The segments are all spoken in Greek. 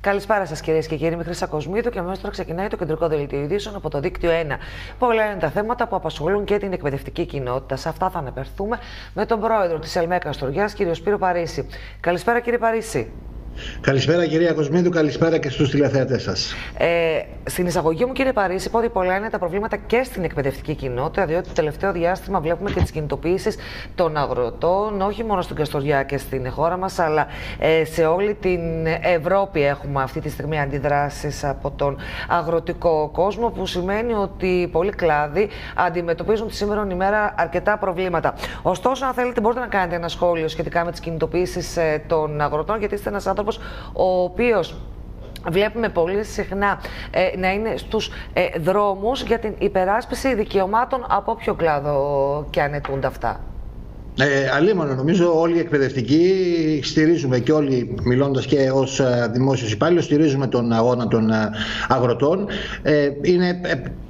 Καλησπέρα σας, κυρίες και κύριοι. Είμαι Χρύσα Κοσμίδου και αμέσως τώρα ξεκινάει το κεντρικό δελτίο ειδήσεων από το δίκτυο 1. Πολλά είναι τα θέματα που απασχολούν και την εκπαιδευτική κοινότητα. Σε αυτά θα αναπερθούμε με τον πρόεδρο της ΕΛΜΕ Καστοριάς, κύριο Σπύρο Παρίσι. Καλησπέρα, κύριε Παρίσι. Καλησπέρα, κυρία Κοσμίδου, καλησπέρα και στους τηλεθεατές σας. Στην εισαγωγή μου, κύριε Παρίσι, είπα ότι πολλά είναι τα προβλήματα και στην εκπαιδευτική κοινότητα, διότι το τελευταίο διάστημα βλέπουμε και τις κινητοποιήσεις των αγροτών, όχι μόνο στην Καστοριά και στην χώρα μας, αλλά σε όλη την Ευρώπη έχουμε αυτή τη στιγμή αντιδράσεις από τον αγροτικό κόσμο, που σημαίνει ότι πολλοί κλάδοι αντιμετωπίζουν τη σήμερα ημέρα αρκετά προβλήματα. Ωστόσο, αν θέλετε, μπορείτε να κάνετε ένα σχόλιο σχετικά με τις κινητοποιήσεις των αγροτών, γιατί είστε ένας άνθρωπος ο οποίος βλέπουμε πολύ συχνά να είναι στους δρόμους για την υπεράσπιση δικαιωμάτων από όποιο κλάδο και αν αιτούνται αυτά. Αλίμονο, νομίζω όλοι οι εκπαιδευτικοί στηρίζουμε και όλοι, μιλώντας και ως δημόσιος υπάλληλος, στηρίζουμε τον αγώνα των αγροτών. Είναι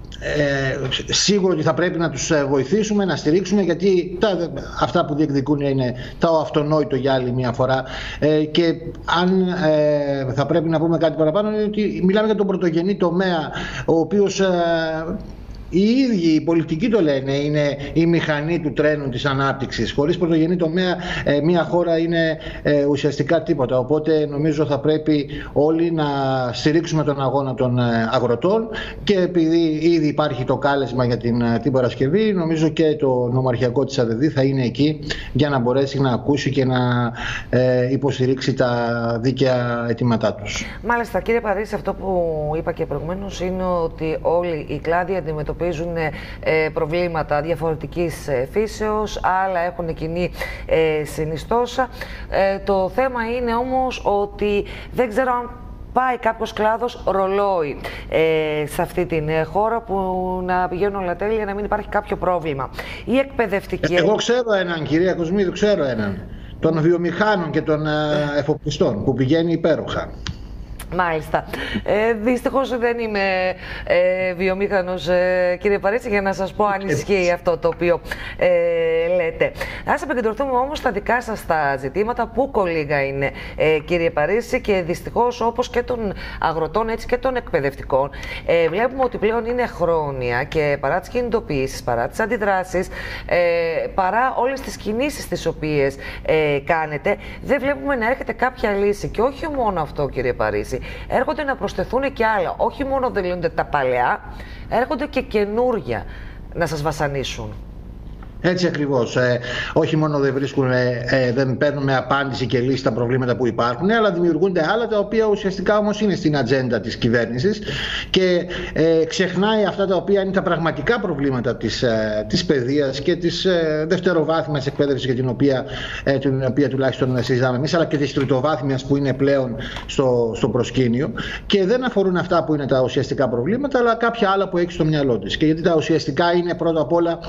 σίγουρο ότι θα πρέπει να τους βοηθήσουμε, να στηρίξουμε, γιατί αυτά που διεκδικούν είναι το αυτονόητο για άλλη μια φορά, και αν θα πρέπει να πούμε κάτι παραπάνω, είναι ότι μιλάμε για τον πρωτογενή τομέα, ο οποίος οι ίδιοι οι πολιτικοί το λένε, είναι η μηχανή του τρένου της ανάπτυξης. Χωρίς πρωτογενή τομέα μια χώρα είναι ουσιαστικά τίποτα. Οπότε νομίζω θα πρέπει όλοι να στηρίξουμε τον αγώνα των αγροτών, και επειδή ήδη υπάρχει το κάλεσμα για την Παρασκευή, νομίζω και το νομαρχιακό της ΑΔΔ θα είναι εκεί για να μπορέσει να ακούσει και να υποστηρίξει τα δίκαια αιτήματά τους. Μάλιστα, κύριε Παρίσι, αυτό που είπα και προηγουμένως είναι ότι όλοι οι κλάδοι αντιμετωπίζουν προβλήματα διαφορετικής φύσεως, άλλα έχουν κοινή συνιστόσα. Το θέμα είναι όμως ότι δεν ξέρω αν πάει κάποιος κλάδος ρολόι σε αυτή την χώρα, που να πηγαίνουν όλα τέλεια, να μην υπάρχει κάποιο πρόβλημα. Η εκπαιδευτική... Εγώ ξέρω έναν, κυρία Κοσμίδου, ξέρω έναν. Των βιομηχάνων και των εφοπλιστών, που πηγαίνει υπέροχα. Μάλιστα. Δυστυχώς δεν είμαι βιομήχανος, κύριε Παρίσι, για να σας πω αν ισχύει αυτό το οποίο λέτε. Ας επικεντρωθούμε όμως στα δικά σας τα ζητήματα, που κολλήγα είναι, κύριε Παρίσι, και δυστυχώς, όπως και των αγροτών έτσι και των εκπαιδευτικών, βλέπουμε ότι πλέον είναι χρόνια, και παρά τις κινητοποιήσεις, παρά τις αντιδράσεις, παρά όλες τις κινήσεις τις οποίες κάνετε, δεν βλέπουμε να έρχεται κάποια λύση. Και όχι μόνο αυτό, κύριε Παρίσι. Έρχονται να προσθεθούν και άλλα. Όχι μόνο δεν λύνονται τα παλαιά, έρχονται και καινούργια να σας βασανίσουν. Έτσι ακριβώς. Όχι μόνο δεν παίρνουμε απάντηση και λύση στα προβλήματα που υπάρχουν, αλλά δημιουργούνται άλλα, τα οποία ουσιαστικά όμως είναι στην ατζέντα της κυβέρνησης, και ξεχνάει αυτά τα οποία είναι τα πραγματικά προβλήματα της παιδείας και της δευτεροβάθμιας εκπαίδευσης, για την οποία τουλάχιστον συζητάμε εμείς, αλλά και της τριτοβάθμιας, που είναι πλέον στο προσκήνιο, και δεν αφορούν αυτά που είναι τα ουσιαστικά προβλήματα, αλλά κάποια άλλα που έχει στο μυαλό της. Και γιατί τα ουσιαστικά είναι πρώτα απ' όλα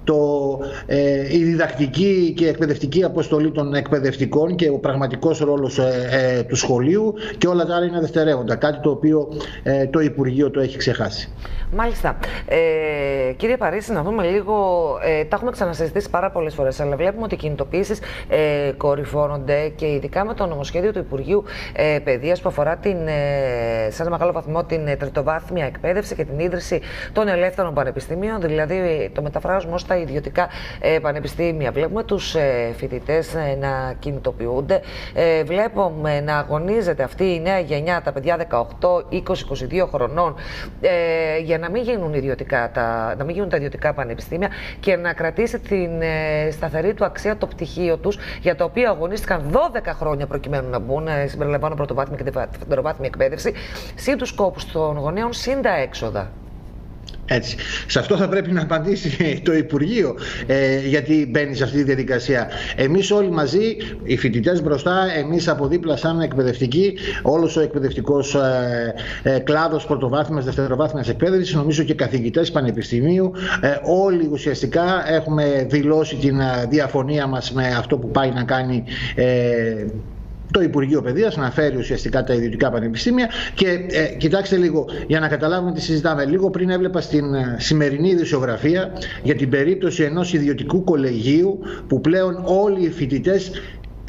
η διδακτική και εκπαιδευτική αποστολή των εκπαιδευτικών και ο πραγματικός ρόλος του σχολείου, και όλα τα άλλα είναι δευτερεύοντα, κάτι το οποίο το Υπουργείο το έχει ξεχάσει. Μάλιστα. Κύριε Παρίσι, να δούμε λίγο, τα έχουμε ξανασυζητήσει πάρα πολλές φορές, αλλά βλέπουμε ότι οι κινητοποιήσεις κορυφώνονται, και ειδικά με το νομοσχέδιο του Υπουργείου Παιδείας, που αφορά σε ένα μεγάλο βαθμό την τριτοβάθμια εκπαίδευση και την ίδρυση των ελεύθερων πανεπιστημίων, δηλαδή το μεταφράζουμε ως τα ιδιωτικά πανεπιστήμια. Βλέπουμε τους φοιτητές να κινητοποιούνται, βλέπουμε να αγωνίζεται αυτή η νέα γενιά, τα παιδιά 18, 20, 22 χρονών, για να μην γίνουν τα ιδιωτικά πανεπιστήμια, και να κρατήσει την σταθερή του αξία το πτυχίο τους, για το οποίο αγωνίστηκαν 12 χρόνια προκειμένου να μπουν, συμπεριλαμβάνω πρωτοβάθμια και δευτεροβάθμια εκπαίδευση, συν τους κόπους των γονέων, συν τα έξοδα. Έτσι. Σε αυτό θα πρέπει να απαντήσει το Υπουργείο, γιατί μπαίνει σε αυτή τη διαδικασία. Εμείς όλοι μαζί, οι φοιτητές μπροστά, εμείς από δίπλα σαν εκπαιδευτικοί, όλος ο εκπαιδευτικός κλάδος πρωτοβάθμιας, δευτεροβάθμιας εκπαίδευσης, νομίζω και καθηγητές πανεπιστημίου, όλοι ουσιαστικά έχουμε δηλώσει την διαφωνία μας με αυτό που πάει να κάνει το Υπουργείο Παιδείας, να φέρει ουσιαστικά τα ιδιωτικά πανεπιστήμια. Και κοιτάξτε λίγο, για να καταλάβουμε τι συζητάμε. Λίγο πριν έβλεπα στην σημερινή ειδησιογραφία για την περίπτωση ενός ιδιωτικού κολεγίου, που πλέον όλοι οι φοιτητές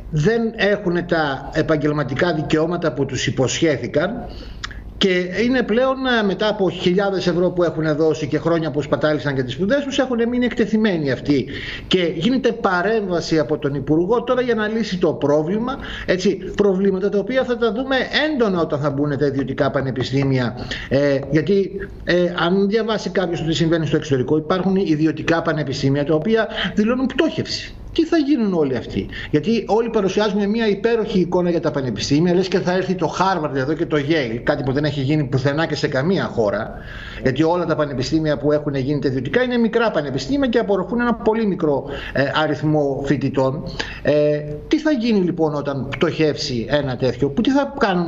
δεν έχουν τα επαγγελματικά δικαιώματα που τους υποσχέθηκαν και είναι πλέον, μετά από χιλιάδες ευρώ που έχουν δώσει και χρόνια που σπατάλησαν και τις σπουδές τους, έχουν μείνει εκτεθειμένοι αυτοί. Και γίνεται παρέμβαση από τον Υπουργό τώρα για να λύσει το πρόβλημα. Έτσι, προβλήματα τα οποία θα τα δούμε έντονα όταν θα μπουν τα ιδιωτικά πανεπιστήμια. Γιατί αν διαβάσει κάποιος το τι συμβαίνει στο εξωτερικό, υπάρχουν ιδιωτικά πανεπιστήμια τα οποία δηλώνουν πτώχευση. Τι θα γίνουν όλοι αυτοί? Γιατί όλοι παρουσιάζουμε μια υπέροχη εικόνα για τα πανεπιστήμια, λες και θα έρθει το Harvard εδώ και το Yale, κάτι που δεν έχει γίνει πουθενά και σε καμία χώρα. Γιατί όλα τα πανεπιστήμια που έχουν γίνει τα ιδιωτικά είναι μικρά πανεπιστήμια και απορροφούν ένα πολύ μικρό αριθμό φοιτητών. Τι θα γίνει λοιπόν όταν πτωχεύσει ένα τέτοιο, που τι θα κάνουν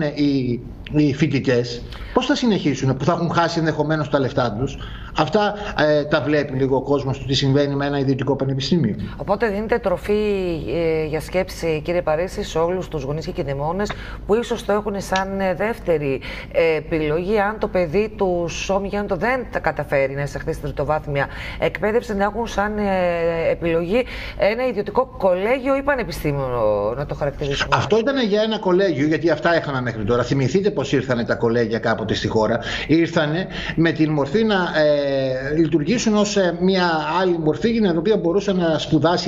οι φοιτητές, πώς θα συνεχίσουν, που θα έχουν χάσει ενδεχομένως τα λεφτά τους? Αυτά τα βλέπει λίγο ο κόσμος του τι συμβαίνει με ένα ιδιωτικό πανεπιστήμιο. Οπότε δίνεται τροφή για σκέψη, κύριε Παρίση, σε όλους τους γονείς και κηδεμόνες που ίσως το έχουν σαν δεύτερη επιλογή, αν το παιδί του Όμιγιαντο δεν τα καταφέρει να εισαχθεί στην τριτοβάθμια εκπαίδευση, να έχουν σαν επιλογή ένα ιδιωτικό κολέγιο ή πανεπιστήμιο, να το χαρακτηρίσουμε. Αυτό ήταν για ένα κολέγιο, γιατί αυτά είχαμε μέχρι τώρα. Θυμηθείτε πώς ήρθανε τα κολέγια κάποτε στη χώρα. Ήρθανε με την μορφή να λειτουργήσουν ως μια άλλη μορφή, την οποία μπορούσε να σπουδάσει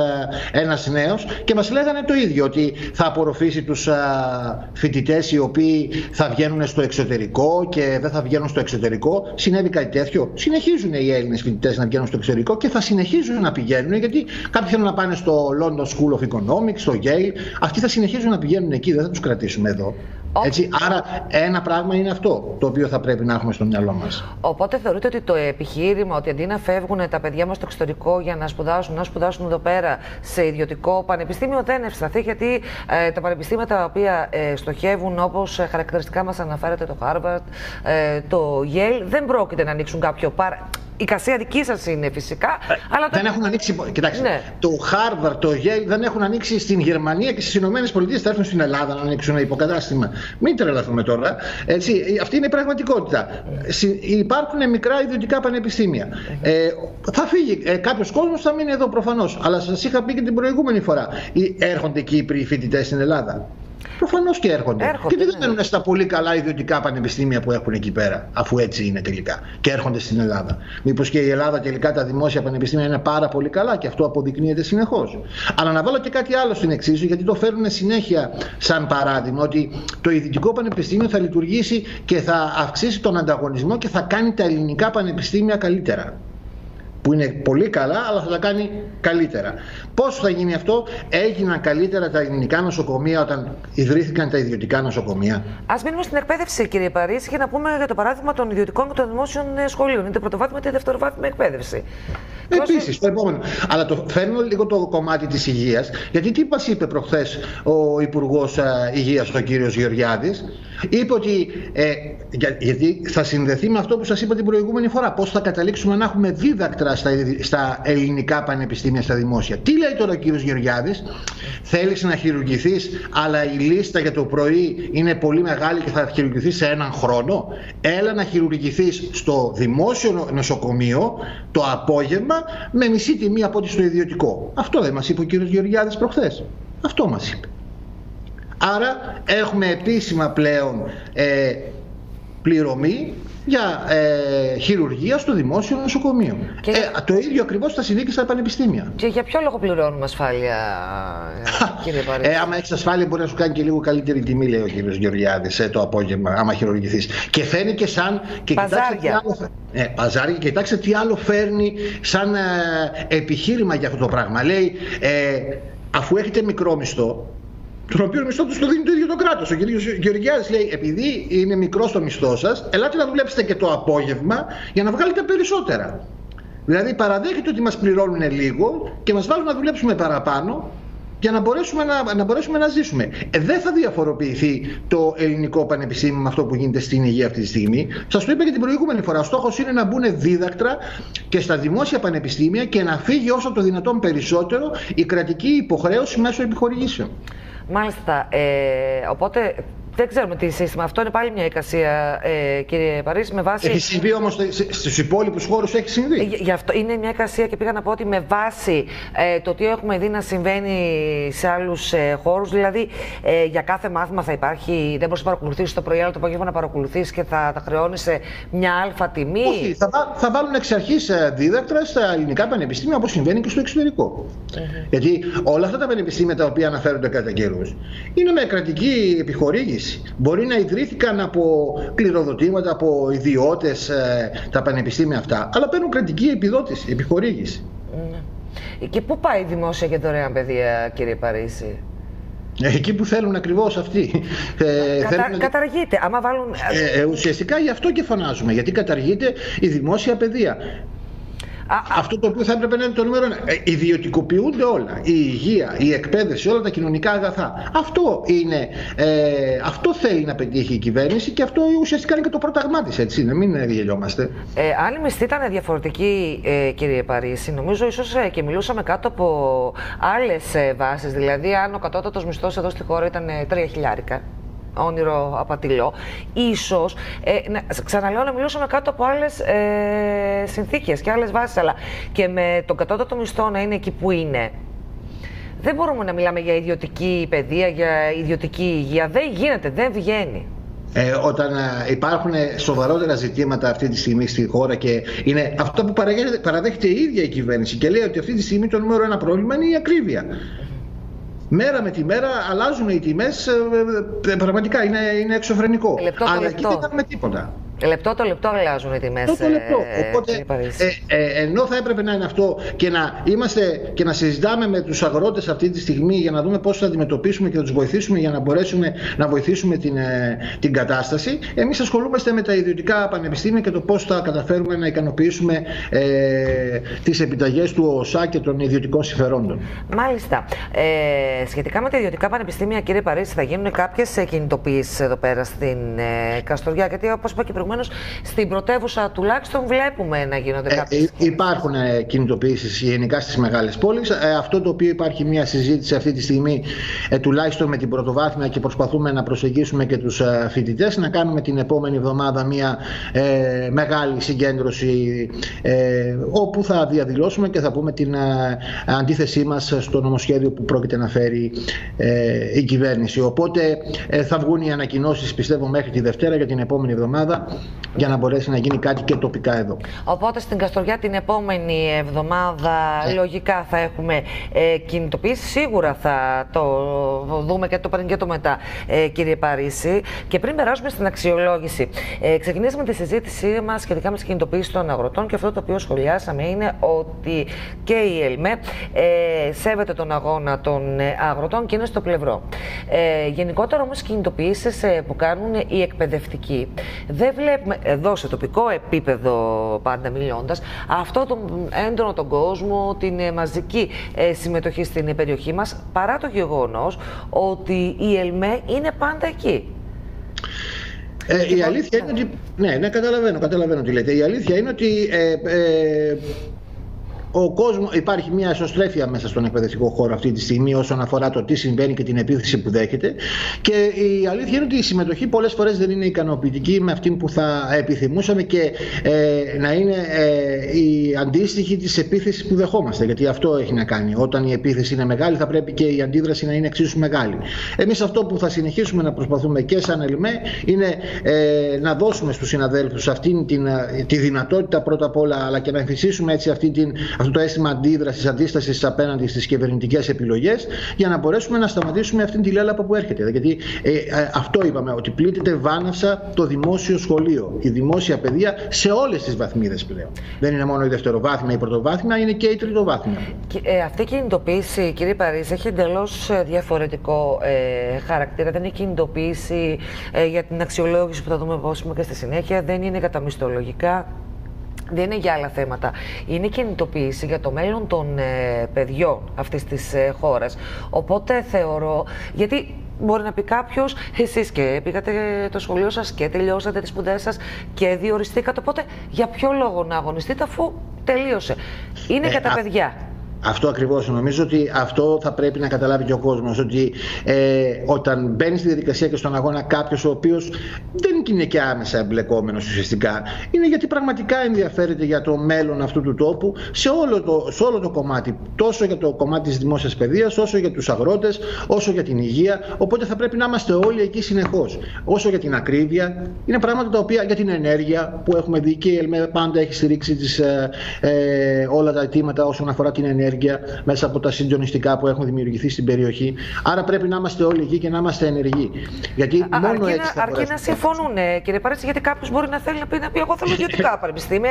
ένας νέος, και μας λέγανε το ίδιο, ότι θα απορροφήσει τους φοιτητές οι οποίοι θα βγαίνουν στο εξωτερικό και δεν θα βγαίνουν στο εξωτερικό. Συνέβη κάτι τέτοιο? Συνεχίζουν οι Έλληνες φοιτητές να βγαίνουν στο εξωτερικό και θα συνεχίζουν να πηγαίνουν, γιατί κάποιοι θέλουν να πάνε στο London School of Economics, στο Yale. Αυτοί θα συνεχίζουν να πηγαίνουν εκεί, δεν θα τους κρατήσουμε εδώ. Έτσι, άρα ένα πράγμα είναι αυτό το οποίο θα πρέπει να έχουμε στο μυαλό μας. Οπότε θεωρείτε ότι το επιχείρημα ότι αντί να φεύγουν τα παιδιά μας στο εξωτερικό για να σπουδάσουν εδώ πέρα σε ιδιωτικό πανεπιστήμιο, δεν ευσταθεί, γιατί τα πανεπιστήμια τα οποία στοχεύουν, όπως χαρακτηριστικά μας αναφέρεται το Harvard, το Yale, δεν πρόκειται να ανοίξουν κάποιο Η εικασία δική σας είναι φυσικά. Αλλά δεν έχουν ανοίξει. Κοιτάξτε, ναι. Το Harvard, το Yale δεν έχουν ανοίξει στην Γερμανία και στις Ηνωμένες Πολιτείες. Θα έρθουν στην Ελλάδα να ανοίξουν ένα υποκατάστημα. Μην τρελαθούμε τώρα. Έτσι, αυτή είναι η πραγματικότητα. Υπάρχουν μικρά ιδιωτικά πανεπιστήμια. Θα φύγει κάποιος κόσμος, θα μείνει εδώ προφανώς. Αλλά σας είχα πει και την προηγούμενη φορά. Έρχονται Κύπροι φοιτητές στην Ελλάδα? Προφανώς και έρχονται. Και δεν μένουν στα πολύ καλά ιδιωτικά πανεπιστήμια που έχουν εκεί πέρα, αφού έτσι είναι τελικά, και έρχονται στην Ελλάδα? Μήπως και η Ελλάδα τελικά τα δημόσια πανεπιστήμια είναι πάρα πολύ καλά και αυτό αποδεικνύεται συνεχώς? Αλλά να βάλω και κάτι άλλο στην εξίσου, γιατί το φέρνουν συνέχεια σαν παράδειγμα, ότι το ιδιωτικό πανεπιστήμιο θα λειτουργήσει και θα αυξήσει τον ανταγωνισμό και θα κάνει τα ελληνικά πανεπιστήμια καλύτερα. Που είναι πολύ καλά, αλλά θα τα κάνει καλύτερα. Πώς θα γίνει αυτό? Έγιναν καλύτερα τα ελληνικά νοσοκομεία όταν ιδρύθηκαν τα ιδιωτικά νοσοκομεία? Ας μείνουμε στην εκπαίδευση, κύριε Παρίση, και να πούμε για το παράδειγμα των ιδιωτικών και των δημόσιων σχολείων. Είτε πρωτοβάθμια είτε δευτεροβάθμια εκπαίδευση. Επίσης, το επόμενο. Αλλά φέρνω λίγο το κομμάτι της υγείας, γιατί τι μας είπε προχθές ο Υπουργός Υγείας, ο κύριος Γεωργιάδης? Είπε ότι, γιατί θα συνδεθεί με αυτό που σας είπα την προηγούμενη φορά, πώς θα καταλήξουμε να έχουμε δίδακτρα στα ελληνικά πανεπιστήμια, στα δημόσια. Τι λέει τώρα ο κύριος Γεωργιάδης? Θέλεις να χειρουργηθείς, αλλά η λίστα για το πρωί είναι πολύ μεγάλη και θα χειρουργηθείς σε έναν χρόνο? Έλα να χειρουργηθείς στο δημόσιο νοσοκομείο το απόγευμα με μισή τιμή από ό,τι στο ιδιωτικό. Αυτό δεν μας είπε ο κύριος Γεωργιάδης προχθές? Αυτό μας είπε. Άρα έχουμε επίσημα πλέον πληρωμή για χειρουργία στο δημόσιο νοσοκομείο. Το ίδιο ακριβώς θα συμβεί και στα πανεπιστήμια. Και για ποιο λόγο πληρώνουμε ασφάλεια, κύριε Παρίση? Άμα έχεις ασφάλεια, μπορεί να σου κάνει και λίγο καλύτερη τιμή, λέει ο κύριος Γεωργιάδης, το απόγευμα, άμα χειρουργηθείς. Και φέρνει και σαν. Και παζάρια. Παζάρια. Και κοιτάξτε τι άλλο φέρνει σαν επιχείρημα για αυτό το πράγμα. Λέει, αφού έχετε μικρό μισθό, τον οποίο μισθό του το δίνει το ίδιο το κράτος. Ο κ. Γεωργιάδης λέει, επειδή είναι μικρό το μισθό σας, ελάτε να δουλέψετε και το απόγευμα για να βγάλετε περισσότερα. Δηλαδή παραδέχεται ότι μας πληρώνουν λίγο και μας βάλουν να δουλέψουμε παραπάνω για να μπορέσουμε να ζήσουμε. Δεν θα διαφοροποιηθεί το ελληνικό πανεπιστήμιο με αυτό που γίνεται στην υγεία αυτή τη στιγμή. Σας το είπα και την προηγούμενη φορά. Ο στόχος είναι να μπουν δίδακτρα και στα δημόσια πανεπιστήμια και να φύγει όσο το δυνατόν περισσότερο η κρατική υποχρέωση μέσω επιχορηγήσεων. Μάλιστα. Οπότε δεν ξέρουμε τι σύστημα. Αυτό είναι πάλι μια εικασία, κύριε Παρίση, με βάση. Έχει συμβεί όμως στους υπόλοιπους χώρους, έχει συμβεί. Γι' αυτό είναι μια εικασία και πήγα να πω ότι με βάση το τι έχουμε δει να συμβαίνει σε άλλους χώρους, δηλαδή για κάθε μάθημα θα υπάρχει, δεν μπορείς να παρακολουθήσεις το πρωί, αλλά το απόγευμα να παρακολουθήσεις και θα τα χρεώνεις σε μια αλφα τιμή. Όχι, θα βάλουν εξ αρχής δίδακτρα στα ελληνικά πανεπιστήμια, όπως συμβαίνει και στο εξωτερικό. Γιατί όλα αυτά τα πανεπιστήμια τα οποία αναφέρονται κατά καιρούς είναι με κρατική επιχορήγηση. Μπορεί να ιδρύθηκαν από κληροδοτήματα, από ιδιώτες τα πανεπιστήμια αυτά, αλλά παίρνουν κρατική επιδότηση, επιχορήγηση. Και πού πάει η δημόσια και δωρεάν παιδεία, κύριε Παρίση? Εκεί που θέλουν ακριβώς αυτοί. Καταργείται. Άμα βάλουν... ουσιαστικά γι' αυτό και φωνάζουμε, γιατί καταργείται η δημόσια παιδεία. Αυτό το οποίο θα έπρεπε να είναι το νούμερο ένα. Ιδιωτικοποιούνται όλα. Η υγεία, η εκπαίδευση, όλα τα κοινωνικά αγαθά. Αυτό θέλει να πετύχει η κυβέρνηση και αυτό ουσιαστικά είναι και το πρόταγμά της, έτσι. Να μην γελιόμαστε. Αν η μισθή ήταν διαφορετική, κύριε Παρίση, νομίζω ίσως και μιλούσαμε κάτω από άλλες βάσεις. Δηλαδή, αν ο κατώτατος μισθός εδώ στη χώρα ήταν 3.000. Όνειρο απατηλό, ίσως, ξαναλέω, να μιλούσαμε κάτω από άλλες συνθήκες και άλλες βάσεις, αλλά και με τον κατώτατο μισθό να είναι εκεί που είναι. Δεν μπορούμε να μιλάμε για ιδιωτική παιδεία, για ιδιωτική υγεία. Δεν γίνεται, δεν βγαίνει. Όταν υπάρχουν σοβαρότερα ζητήματα αυτή τη στιγμή στη χώρα και είναι αυτό που παραδέχεται η ίδια η κυβέρνηση και λέει ότι αυτή τη στιγμή το νούμερο ένα πρόβλημα είναι η ακρίβεια. Μέρα με τη μέρα αλλάζουν οι τιμές, πραγματικά είναι εξωφρενικό. Αλλά εκεί δεν κάνουμε τίποτα. Λεπτό το λεπτό αλλάζουν οι τιμές. Οπότε, ενώ θα έπρεπε να είναι αυτό και να είμαστε και να συζητάμε με τους αγρότες αυτή τη στιγμή για να δούμε πώς θα αντιμετωπίσουμε και θα τους βοηθήσουμε για να μπορέσουμε να βοηθήσουμε την κατάσταση, εμείς ασχολούμαστε με τα ιδιωτικά πανεπιστήμια και το πώς θα καταφέρουμε να ικανοποιήσουμε τις επιταγές του ΟΣΑ και των ιδιωτικών συμφερόντων. Μάλιστα. Σχετικά με τα ιδιωτικά πανεπιστήμια, κύριε Παρίση, θα γίνουν κάποιες κινητοποιήσεις εδώ πέρα στην Καστοριά, γιατί όπως είπα και στην πρωτεύουσα τουλάχιστον βλέπουμε να γίνονται κάποιες. Υπάρχουν κινητοποιήσεις γενικά στις μεγάλες πόλεις. Αυτό το οποίο υπάρχει μια συζήτηση αυτή τη στιγμή, τουλάχιστον με την πρωτοβάθμια, και προσπαθούμε να προσεγγίσουμε και τους φοιτητές, να κάνουμε την επόμενη εβδομάδα μια μεγάλη συγκέντρωση όπου θα διαδηλώσουμε και θα πούμε την αντίθεσή μας στο νομοσχέδιο που πρόκειται να φέρει η κυβέρνηση. Οπότε θα βγουν οι ανακοινώσεις, πιστεύω, μέχρι τη Δευτέρα για την επόμενη εβδομάδα, για να μπορέσει να γίνει κάτι και τοπικά εδώ. Οπότε στην Καστοριά την επόμενη εβδομάδα λογικά θα έχουμε κινητοποιήσει. Σίγουρα θα το δούμε και το πριν και το μετά, κύριε Παρίση. Και πριν περάσουμε στην αξιολόγηση, ξεκινήσαμε τη συζήτησή μας σχετικά με τις κινητοποιήσεις των αγροτών και αυτό το οποίο σχολιάσαμε είναι ότι και η ΕΛΜΕ σέβεται τον αγώνα των αγροτών και είναι στο πλευρό. Γενικότερα όμως οι κινητοποιήσεις που κάνουν οι εκπαιδευτικοί, δεν βλέπουμε εδώ σε τοπικό επίπεδο, πάντα μιλώντας, αυτό τον έντονο τον κόσμο, την μαζική συμμετοχή στην περιοχή μας, παρά το γεγονός ότι η ΕΛΜΕ είναι πάντα εκεί. Η αλήθεια είναι ότι... Ναι, καταλαβαίνω τι λέτε. Η αλήθεια είναι ότι υπάρχει μια εσωστρέφεια μέσα στον εκπαιδευτικό χώρο αυτή τη στιγμή όσον αφορά το τι συμβαίνει και την επίθεση που δέχεται. Και η αλήθεια είναι ότι η συμμετοχή πολλές φορές δεν είναι ικανοποιητική με αυτή που θα επιθυμούσαμε και να είναι η αντίστοιχη της επίθεσης που δεχόμαστε. Γιατί αυτό έχει να κάνει. Όταν η επίθεση είναι μεγάλη, θα πρέπει και η αντίδραση να είναι εξίσου μεγάλη. Εμείς αυτό που θα συνεχίσουμε να προσπαθούμε και σαν ΕΛΜΕ είναι να δώσουμε στους συναδέλφους αυτή τη δυνατότητα πρώτα απ' όλα, αλλά και να εμφυσίσουμε έτσι αυτό το αίσθημα αντίδρασης, αντίστασης απέναντι στις κυβερνητικές επιλογές, για να μπορέσουμε να σταματήσουμε αυτή τη λέλαπα που έρχεται. Γιατί αυτό είπαμε, ότι πλήττεται βάναυσα το δημόσιο σχολείο, η δημόσια παιδεία σε όλες τις βαθμίδες πλέον. Δεν είναι μόνο η δευτεροβάθμια, η πρωτοβάθμια, είναι και η τριτοβάθμια. Αυτή η κινητοποίηση, κύριε Παρίση, έχει εντελώς διαφορετικό χαρακτήρα. Δεν είναι κινητοποίηση για την αξιολόγηση που θα δούμε πώς και στη συνέχεια, δεν είναι για τα μισθολογικά. Δεν είναι για άλλα θέματα. Είναι κινητοποίηση για το μέλλον των παιδιών αυτής της χώρας. Οπότε θεωρώ, γιατί μπορεί να πει κάποιος, εσείς και πήγατε το σχολείο σας και τελειώσατε τις σπουδές σας και διοριστήκατε, οπότε για ποιο λόγο να αγωνιστείτε αφού τελείωσε? Είναι για τα παιδιά. Αυτό ακριβώς. Νομίζω ότι αυτό θα πρέπει να καταλάβει και ο κόσμος. Ότι όταν μπαίνει στη διαδικασία και στον αγώνα κάποιος ο οποίος δεν είναι και άμεσα εμπλεκόμενος ουσιαστικά, είναι γιατί πραγματικά ενδιαφέρεται για το μέλλον αυτού του τόπου σε όλο το κομμάτι. Τόσο για το κομμάτι της δημόσιας παιδείας, όσο για τους αγρότες, όσο για την υγεία. Οπότε θα πρέπει να είμαστε όλοι εκεί συνεχώς. Όσο για την ακρίβεια, είναι πράγματα τα οποία για την ενέργεια που έχουμε δει και η ΕΛΜΕ πάντα έχει στηρίξει όλα τα αιτήματα όσον αφορά την ενέργεια μέσα από τα συντονιστικά που έχουν δημιουργηθεί στην περιοχή. Άρα πρέπει να είμαστε όλοι εκεί και να είμαστε ενεργοί. Γιατί μόνο έτσι θα αρκεί να συμφωνούν, κύριε Παρίση, γιατί κάποιος μπορεί να θέλει να πει εγώ θέλω ιδιωτικά πανεπιστήμια.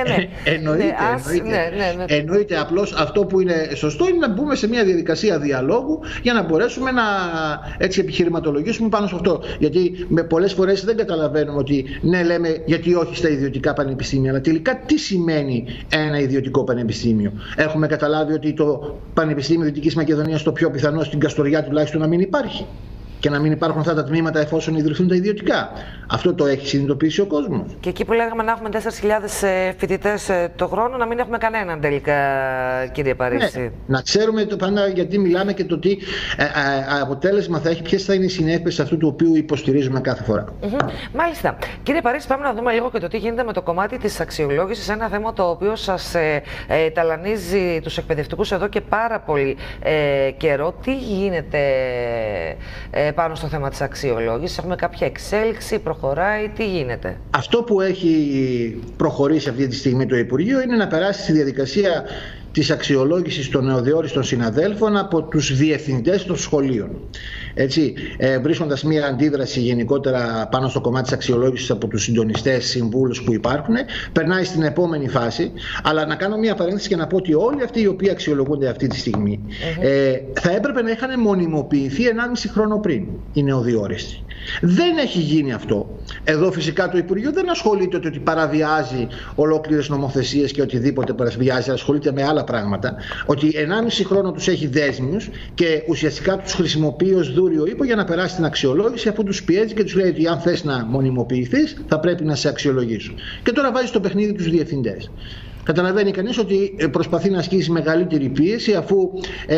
Εννοείται. Απλώς αυτό που είναι σωστό είναι να μπούμε σε μια διαδικασία διαλόγου για να μπορέσουμε να επιχειρηματολογήσουμε πάνω σε αυτό. Γιατί πολλές φορές δεν καταλαβαίνουμε ότι ναι, λέμε γιατί όχι στα ιδιωτικά πανεπιστήμια, αλλά τελικά τι σημαίνει ένα ιδιωτικό πανεπιστήμιο. Έχουμε καταλάβει ότι το Πανεπιστήμιο Δυτικής Μακεδονίας το πιο πιθανό στην Καστοριά τουλάχιστον να μην υπάρχει και να μην υπάρχουν αυτά τα τμήματα εφόσον ιδρυθούν τα ιδιωτικά. Αυτό το έχει συνειδητοποιήσει ο κόσμος. Και εκεί που λέγαμε να έχουμε 4.000 φοιτητές το χρόνο, να μην έχουμε κανέναν τελικά, κύριε Παρίση. Ναι, να ξέρουμε το πάντα γιατί μιλάμε και το τι αποτέλεσμα θα έχει, ποιες θα είναι οι συνέπειες αυτού του οποίου υποστηρίζουμε κάθε φορά. Μάλιστα. Κύριε Παρίση, πάμε να δούμε λίγο και το τι γίνεται με το κομμάτι της αξιολόγησης. Ένα θέμα το οποίο σας ταλανίζει τους εκπαιδευτικούς εδώ και πάρα πολύ καιρό. Τι γίνεται πάνω στο θέμα της αξιολόγησης, έχουμε κάποια εξέλιξη, προχωράει, τι γίνεται? Αυτό που έχει προχωρήσει αυτή τη στιγμή το Υπουργείο είναι να περάσει στη διαδικασία της αξιολόγησης των νεοδιόριστων συναδέλφων από τους διευθυντές των σχολείων. Έτσι, βρίσκοντας μια αντίδραση γενικότερα πάνω στο κομμάτι της αξιολόγησης από τους συντονιστές συμβούλους που υπάρχουν, περνάει στην επόμενη φάση. Αλλά να κάνω μια παρένθεση και να πω ότι όλοι αυτοί οι οποίοι αξιολογούνται αυτή τη στιγμή θα έπρεπε να είχαν μονιμοποιηθεί 1,5 χρόνο πριν οι νεοδιόριστοι. Δεν έχει γίνει αυτό. Εδώ φυσικά το Υπουργείο δεν ασχολείται ότι παραβιάζει ολόκληρες νομοθεσίες και οτιδήποτε παραβιάζει, ασχολείται με άλλα πράγματα. Ότι 1,5 χρόνο τους έχει δέσμιους και ουσιαστικά τους χρησιμοποιεί ως δούριο ύπο για να περάσει την αξιολόγηση, αφού τους πιέζει και τους λέει ότι αν θες να μονιμοποιηθείς θα πρέπει να σε αξιολογήσουν. Και τώρα βάζει στο παιχνίδι τους διευθυντές. Καταλαβαίνει κανείς ότι προσπαθεί να ασκήσει μεγαλύτερη πίεση, αφού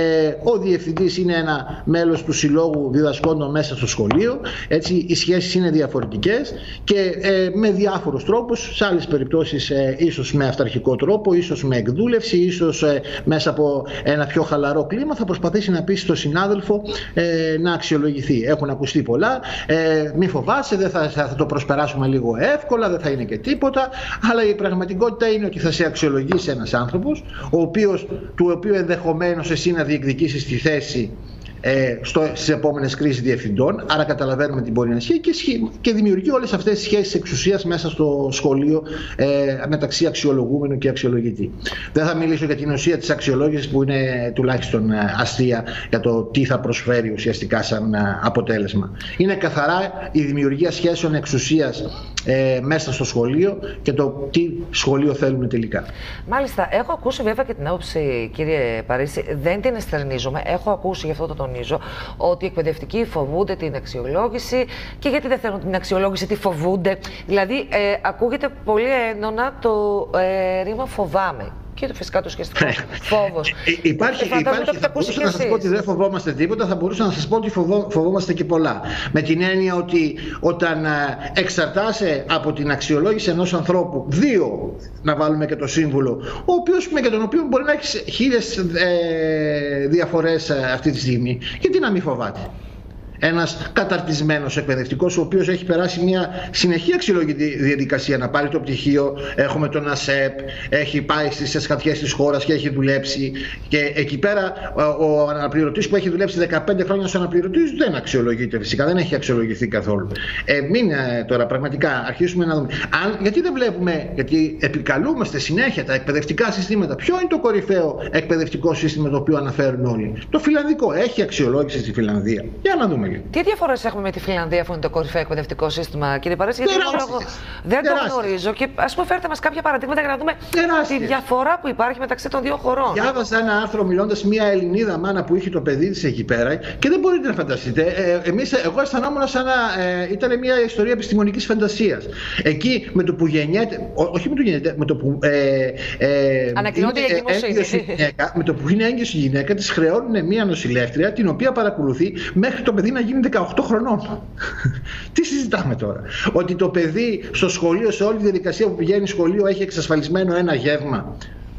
ο διευθυντής είναι ένα μέλος του συλλόγου διδασκόντων μέσα στο σχολείο. Έτσι, οι σχέσεις είναι διαφορετικές και με διάφορους τρόπους, σε άλλες περιπτώσεις ίσως με αυταρχικό τρόπο, ίσως με εκδούλευση, ίσως μέσα από ένα πιο χαλαρό κλίμα, θα προσπαθήσει να πείσει τον συνάδελφο να αξιολογηθεί. Έχουν ακουστεί πολλά, μη φοβάσαι, θα το προσπεράσουμε λίγο εύκολα, δεν θα είναι και τίποτα, αλλά η πραγματικότητα είναι ότι θα σε αξιολογήσει ένας άνθρωπος, του οποίου ενδεχομένως εσύ να διεκδικήσεις τη θέση στις επόμενες κρίσεις διευθυντών. Άρα καταλαβαίνουμε τι μπορεί να ισχύει και δημιουργεί όλες αυτές τις σχέσεις εξουσίας μέσα στο σχολείο μεταξύ αξιολογούμενου και αξιολογητή. Δεν θα μιλήσω για την ουσία της αξιολόγησης που είναι τουλάχιστον αστεία για το τι θα προσφέρει ουσιαστικά σαν αποτέλεσμα. Είναι καθαρά η δημιουργία σχέσεων εξουσίας μέσα στο σχολείο και το τι σχολείο θέλουμε τελικά. Μάλιστα. Έχω ακούσει βέβαια και την άποψη, κύριε Παρίση, δεν την εστερνίζομαι. Έχω ακούσει, γι' αυτό το τονίζω, ότι οι εκπαιδευτικοί φοβούνται την αξιολόγηση και γιατί δεν θέλουν την αξιολόγηση, τι φοβούνται. Δηλαδή, ακούγεται πολύ έντονα το ρήμα φοβάμαι. Και φυσικά το σχετικό φόβος. Θα μπορούσα να σας πω ότι δεν φοβόμαστε τίποτα, θα μπορούσα να σας πω ότι φοβόμαστε και πολλά. Με την έννοια ότι όταν εξαρτάσαι από την αξιολόγηση ενός ανθρώπου, δύο να βάλουμε και το σύμβουλο, με τον οποίο μπορεί να έχεις 1000 διαφορές αυτή τη στιγμή, γιατί να μην φοβάται? Ένας καταρτισμένος εκπαιδευτικός, ο οποίος έχει περάσει μια συνεχή αξιολογητή διαδικασία να πάρει το πτυχίο, έχουμε τον ΑΣΕΠ, έχει πάει στις εσχατιές της χώρας και έχει δουλέψει, και εκεί πέρα ο αναπληρωτής που έχει δουλέψει 15 χρόνια ως αναπληρωτής δεν αξιολογείται φυσικά, δεν έχει αξιολογηθεί καθόλου. Μην τώρα πραγματικά αρχίσουμε να δούμε. Γιατί δεν βλέπουμε, γιατί επικαλούμαστε συνέχεια τα εκπαιδευτικά συστήματα. Ποιο είναι το κορυφαίο εκπαιδευτικό σύστημα το οποίο αναφέρουν όλοι? Το φιλανδικό. Έχει αξιολόγηση στη Φιλανδία. Για να δούμε. εφαρμογή. Τι διαφορές έχουμε με τη Φινλανδία, αφού είναι το κορυφαίο εκπαιδευτικό σύστημα, κύριε Παρέση? Γιατί δεν το γνωρίζω. Και ας πούμε, φέρτε μας κάποια παραδείγματα για να δούμε τη διαφορά που υπάρχει μεταξύ των δύο χωρών. Διάβασα ένα άρθρο μιλώντας μια Ελληνίδα μάνα που είχε το παιδί της εκεί πέρα και δεν μπορείτε να φανταστείτε. Εγώ αισθανόμουν σαν να ήταν μια ιστορία επιστημονικής φαντασίας. Εκεί με το που γεννιέται, όχι με το γεννιέται, με το που ανακοινώνεται η εγκυμοσύνη. Με το που είναι έγκυος η γυναίκα, της χρεώνουν μια νοσηλεύτρια την οποία παρακολουθεί μέχρι το παιδί να γίνει 18 χρονών. Τι συζητάμε τώρα? Ότι το παιδί στο σχολείο, σε όλη τη διαδικασία που πηγαίνει σχολείο, έχει εξασφαλισμένο ένα γεύμα?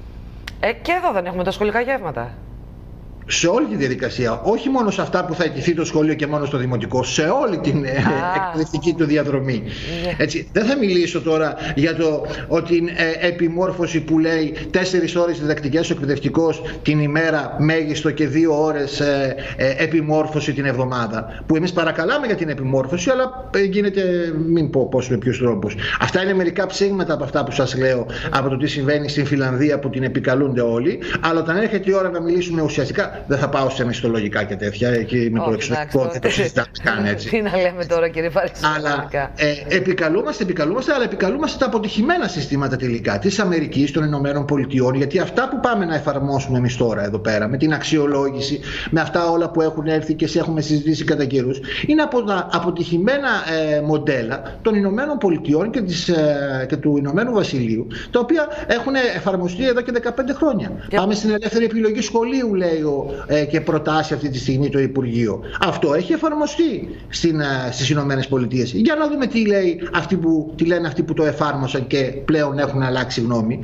Και εδώ δεν έχουμε τα σχολικά γεύματα. Σε όλη τη διαδικασία, όχι μόνο σε αυτά που θα αιτηθεί το σχολείο και μόνο στο δημοτικό, σε όλη την εκπαιδευτική του διαδρομή. Έτσι, δεν θα μιλήσω τώρα για την επιμόρφωση που λέει 4 ώρες διδακτικές ο εκπαιδευτικός την ημέρα, μέγιστο, και 2 ώρες επιμόρφωση την εβδομάδα. Που εμείς παρακαλάμε για την επιμόρφωση, αλλά γίνεται, μην πω πώς, με ποιους τρόπους. Αυτά είναι μερικά ψήγματα από αυτά που σας λέω, από το τι συμβαίνει στην Φινλανδία που την επικαλούνται όλοι. Αλλά όταν έρχεται η ώρα να μιλήσουμε ουσιαστικά, δεν θα πάω σε μισθολογικά και τέτοια, εκεί με το εξωτερικό δεν το συζητάμε καν, έτσι. Τι να λέμε τώρα, κύριε Παρέση? Αλλά επικαλούμαστε, αλλά επικαλούμαστε τα αποτυχημένα συστήματα τελικά της Αμερικής, των Ηνωμένων Πολιτειών, γιατί αυτά που πάμε να εφαρμόσουμε εμείς τώρα εδώ πέρα, με την αξιολόγηση, με αυτά όλα που έχουν έρθει και έχουμε συζητήσει κατά καιρούς, είναι από τα αποτυχημένα μοντέλα των Ηνωμένων Πολιτειών και του Ηνωμένου Βασιλείου, τα οποία έχουν εφαρμοστεί εδώ και 15 χρόνια. Πάμε στην ελεύθερη επιλογή σχολείου, λέει και προτάσει αυτή τη στιγμή το Υπουργείο. Αυτό έχει εφαρμοστεί στις Ηνωμένες Πολιτείες. Για να δούμε τι λένε αυτοί που το εφάρμοσαν και πλέον έχουν αλλάξει γνώμη.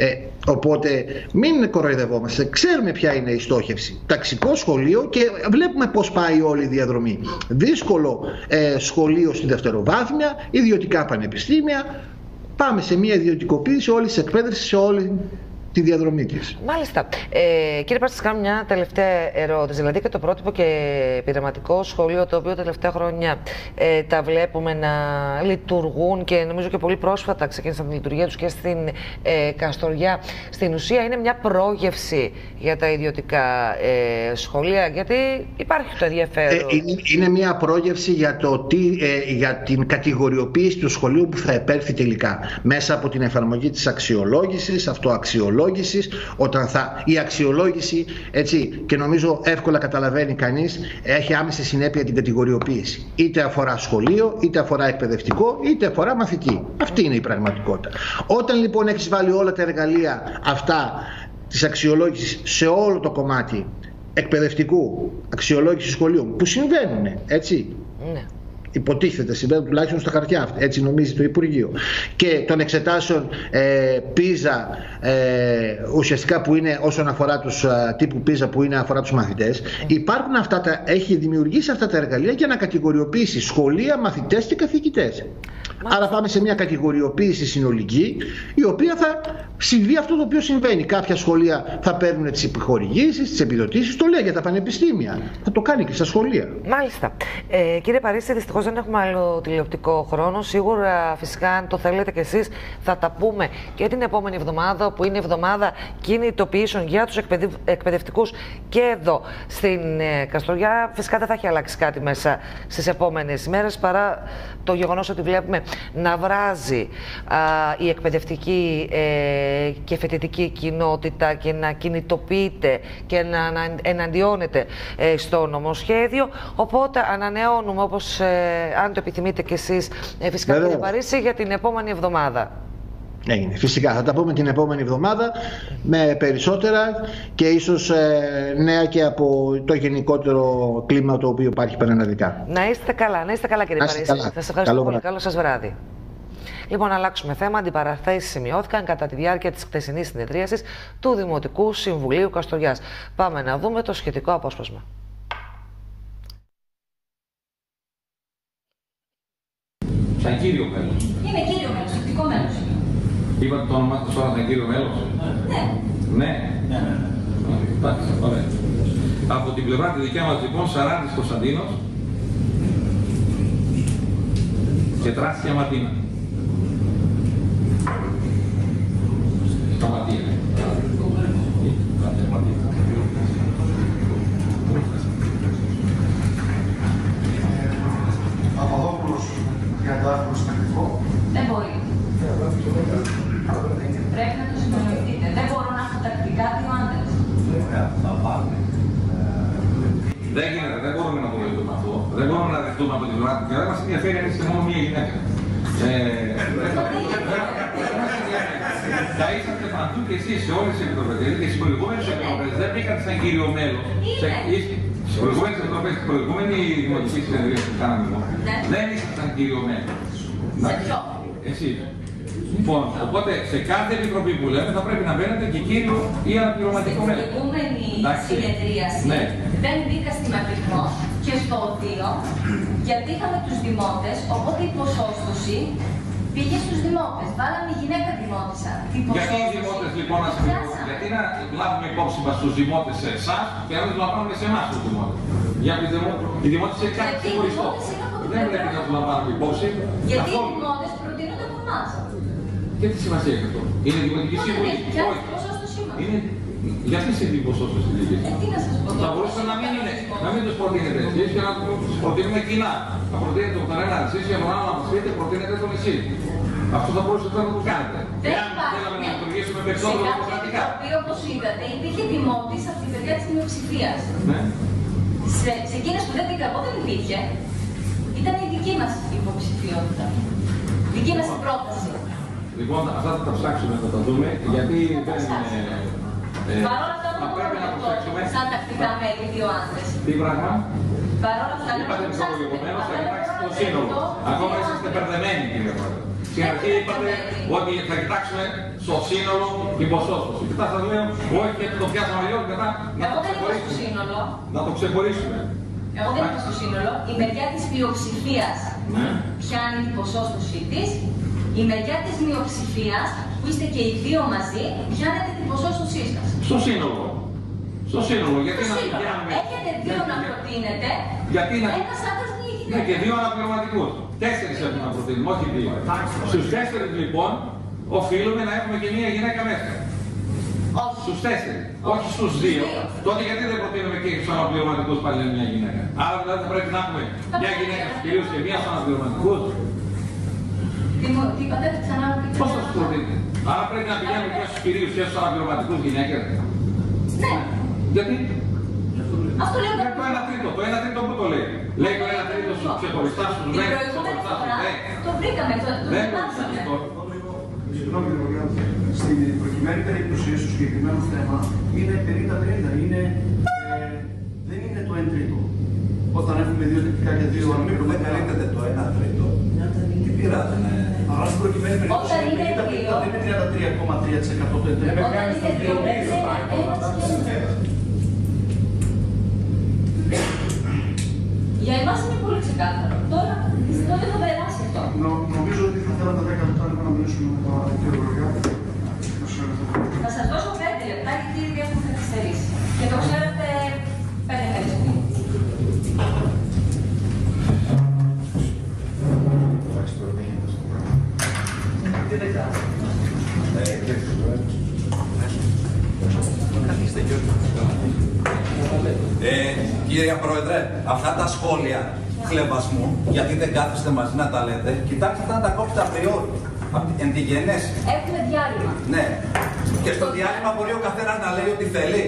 Οπότε μην κοροϊδευόμαστε. Ξέρουμε ποια είναι η στόχευση. Ταξικό σχολείο, και βλέπουμε πώς πάει όλη η διαδρομή. Δύσκολο σχολείο στη δευτεροβάθμια, ιδιωτικά πανεπιστήμια. Πάμε σε μια ιδιωτικοποίηση όλης της εκπαίδευσης σε όλη τη διαδρομή της. Μάλιστα. Κύριε Παρέση, σας κάνω μια τελευταία ερώτηση. Δηλαδή, και το πρότυπο και πειραματικό σχολείο, το οποίο τα τελευταία χρόνια τα βλέπουμε να λειτουργούν και νομίζω και πολύ πρόσφατα ξεκίνησαν τη λειτουργία τους και στην Καστοριά, στην ουσία είναι μια πρόγευση για τα ιδιωτικά σχολεία, γιατί υπάρχει το ενδιαφέρον. Είναι μια πρόγευση για την κατηγοριοποίηση του σχολείου που θα επέλθει τελικά μέσα από την εφαρμογή της αξιολόγησης, αυτοαξιολόγησης. Όταν η αξιολόγηση, έτσι, και νομίζω εύκολα καταλαβαίνει κανείς, έχει άμεση συνέπεια την κατηγοριοποίηση. Είτε αφορά σχολείο, είτε αφορά εκπαιδευτικό, είτε αφορά μαθητή. Αυτή είναι η πραγματικότητα. Όταν λοιπόν έχεις βάλει όλα τα εργαλεία αυτά της αξιολόγησης σε όλο το κομμάτι εκπαιδευτικού, αξιολόγηση σχολείου, που συμβαίνουν, έτσι. Ναι. Υποτίθεται, συμβαίνουν τουλάχιστον στα χαρτιά, έτσι νομίζει το Υπουργείο, και των εξετάσεων PISA, ουσιαστικά που είναι όσον αφορά τους τύπου PISA, που είναι αφορά τους μαθητές, υπάρχουν έχει δημιουργήσει αυτά τα εργαλεία για να κατηγοριοποιήσει σχολεία, μαθητές και καθηγητές. Άρα πάμε σε μια κατηγοριοποίηση συνολική, η οποία θα συμβεί αυτό το οποίο συμβαίνει. Κάποια σχολεία θα παίρνουν τις επιχορηγήσεις, τις επιδοτήσεις, το λέει για τα πανεπιστήμια. Θα το κάνει και στα σχολεία. Μάλιστα. Κύριε Παρέση, δυστυχώς δεν έχουμε άλλο τηλεοπτικό χρόνο. Σίγουρα, φυσικά, αν το θέλετε κι εσείς, θα τα πούμε και την επόμενη εβδομάδα, που είναι εβδομάδα κινητοποιήσεων για τους εκπαιδευτικούς και εδώ στην Καστοριά. Φυσικά δεν θα έχει αλλάξει κάτι μέσα στις επόμενες ημέρες, παρά το γεγονός ότι βλέπουμε να βράζει η εκπαιδευτική και φοιτητική κοινότητα και να κινητοποιείται και να εναντιώνεται στο νομοσχέδιο. Οπότε ανανεώνουμε, όπως αν το επιθυμείτε κι εσείς, φυσικά, κύριε Παρέση, για την επόμενη εβδομάδα. Είναι, φυσικά θα τα πούμε την επόμενη εβδομάδα με περισσότερα και ίσως νέα και από το γενικότερο κλίμα το οποίο υπάρχει πανελλαδικά. Να είστε καλά, κύριε Παρέση. Θα σας ευχαριστώ πολύ. Καλό σας βράδυ. Λοιπόν, αλλάξουμε θέμα. Αντιπαραθέσεις σημειώθηκαν κατά τη διάρκεια της χθεσινής συνεδρίασης του Δημοτικού Συμβουλίου Καστοριάς. Πάμε να δούμε το σχετικό απόσπασμα. Σαν κύριο μέλος. Είναι κύριο μέλος, τακτικό μέλος. Είπατε το όνομά σας τώρα σαν κύριο μέλος. Ναι. Ναι. Εντάξει, ωραία. Από την πλευρά τη δικιά μας λοιπόν, Σαράντης Κωνσταντίνος και Τράσια Ματίνα. Σταματία. που θα πάρουν. Δεν γίνεται, δεν μπορούμε να το δεχτούμε αυτό. Δεν μπορούμε να δεχτούμε από την πλευρά του. Δεν μας ενδιαφέρει αν είστε μόνο μία γυναίκα. Θα είσαστε παντού και εσείς σε όλες τις επιτροπές. Δηλαδή και στις προηγούμενες επιτροπές δεν μπήκατε σαν κύριο μέλος. Στις προηγούμενες επιτροπές, στην προηγούμενη δημοτική συνεδρία που κάναμε εδώ, δεν ήσασταν σαν κύριο μέλος. Σε ποιο? Εσείς. Λοιπόν, οπότε σε κάθε επιτροπή που λέμε θα πρέπει να μπαίνετε και κύριο ή αναπληρωματικό μέλος. Στην προηγούμενη συνεδρίαση δεν μπήκα στην Απρικνό και στο ΟΔΙΟ γιατί είχαμε τους δημότες, οπότε η ποσόστοση πήγε στους δημότες. Βάλαμε γυναίκα δημότησα. Γιατί οι δημότες λοιπόν να συμπληρώσουν, γιατί να λάβουμε υπόψη μας τους δημότες σε εσάς και να τους λαμβάνουμε σε εμάς τους δημότες. Για οι δημότες είναι κάτι ξεχωριστό. Δεν πρέπει να τους λαμβάνουμε υπόψη. Γιατί οι δημότες προτείνονται από εμάς. Και τι σημασία έχει αυτό. Είναι δημοτική συμβουλή. Όχι. Γιατί σε την ποσόστοση της δίκης. Τι να σας πω. Θα μπορούσε να μην τους προτείνετε εσείς και να τους προτείνουμε κοινά. Να προτείνετε τον ένα εσείς και τον άλλο να μας πείτε προτείνετε τον εσείς. Αυτό θα μπορούσατε να το κάνετε. Εάν θέλαμε να λειτουργήσουμε περισσότερο δημοκρατικά. Σε κάθε όπως είδατε υπήρχε δημότης από την παιδιά της μειοψηφίας. Σε εκείνες που δεν μπήκα εγώ δεν υπήρχε. Ήταν η δική μας υποψηφιότητα. Δική μας πρόταση. Λοιπόν, αυτά θα τα ψάξουμε, θα τα δούμε, γιατί δεν είναι... Παρ' όλα αυτά δεν μπορούμε να το σαν τακτικά μέλη δύο άντρες. Τι πράγμα? Παρ' όλα αυτά είπατε προηγουμένως, θα κοιτάξετε το σύνολο. Ακόμα είσαστε μπερδεμένοι, κύριε Πρόεδρε. Στην αρχή είπατε ότι θα κοιτάξουμε στο σύνολο την ποσόστοση. Και σας λέω, όχι και το πιάσαμε αλλιώς, μετά να το ξεχωρίσουμε. Να το ξεχωρίσουμε. Εγώ δεν είμαι στο σύνολο. Η μεριά της πλειοψηφίας πιάνει την ποσόστοσή της. Η μεριά της μειοψηφίας, που είστε και οι δύο μαζί, πιάνετε την ποσόστοσή σας. Στο σύνολο. Στο σύνολο. Γιατί να πιάνουμε. Έχετε δύο να προτείνετε. Γιατί να... Ένας άντρας μία γυναίκα. Ναι, και δύο αναπληρωματικούς. 4 έχουμε να προτείνουμε, όχι 2. Στους 4 λοιπόν, οφείλουμε να έχουμε και μία γυναίκα μέσα. Όχι. Στους 4. Όχι στους 2. Τότε γιατί δεν προτείνουμε και στους αναπληρωματικούς πάλι μια γυναίκα. Άρα δηλαδή θα πρέπει να έχουμε μια γυναίκα στους κυρίους και μία στους αναπληρωματικούς. Τι είπατε, ξανά πώς θα τους προτείνετε. Άρα πρέπει να πηγαίνουμε και στους κυρίους και στους αναπληρωματικούς γυναίκες. Ναι. Γιατί? Αυτό λέω το 1/3. Το 1/3 που το λέει. Λέει το 1/3 στους ξεχωριστά, στους μέλους, στους ξεχωριστά, στους το βρήκαμε, το μετάξαμε. Συγγνώμη, στην προκειμένη περίπτωση στο συγκεκριμένο θέμα είναι 50-30. Δεν είναι το 1/3. Όταν έχουμε δύο τυπικά και δύο αναπληρωματικά. Δεν καλύπτεται το 1/3. Τι πειράζει, ναι. Αλλά στην προκειμένη περίπτωση είναι 33,3% το 1/3. Για εμάς είναι πολύ ξεκάθαρο. Τώρα θα περάσει αυτό. Νομίζω ότι θα θέλατε 10 λεπτά να μιλήσουμε με τον κύριο Γεωργιάδη. Θα σας δώσω 5 λεπτά γιατί ήδη έχουμε καθυστερήσει. Και το ξέρετε 5 μέρες. Κύριε Πρόεδρε, αυτά τα σχόλια χλεβασμού, γιατί δεν κάθεστε μαζί να τα λέτε, κοιτάξτε αυτά να τα κόψετε απριόρι. Εν τη γενέση. Έχουμε διάλειμμα. Ναι. Και στο διάλειμμα μπορεί ο καθένας να λέει ό,τι θέλει.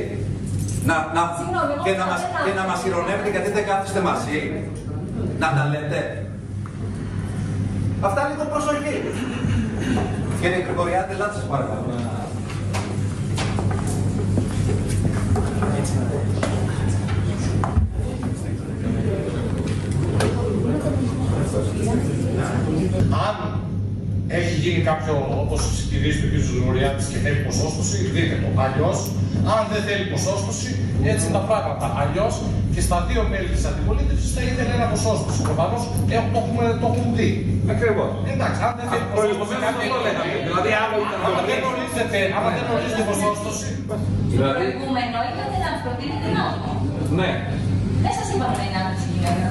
Και να μας ειρωνεύετε γιατί δεν κάθεστε μαζί. Να τα λέτε. Αυτά λίγο προσοχή. Κύριε Γρηγοριάδη, ελάτε σας παρακαλώ. Αν έχει γίνει κάποιο, όπως στηρίζει ο κ. Γρηγοριάδης και θέλει ποσόστοση, δείτε το. Αλλιώς, αν δεν θέλει ποσόστοση, έτσι είναι τα πράγματα. Αλλιώς και στα δύο μέλη της αντιπολίτευσης θα ήθελε ένα ποσόστοση. Προφανώς το έχουν δει. Ακριβώς. Εντάξει, αν δεν θέλει ποσόστοση, δηλαδή άλλο ήταν. Άμα δεν ορίζετε ποσόστοση. Προηγούμενο είχατε να προτείνετε ένα άτομο. Ναι. Δεν σας είπαμε να είναι άντρας ή γυναίκα.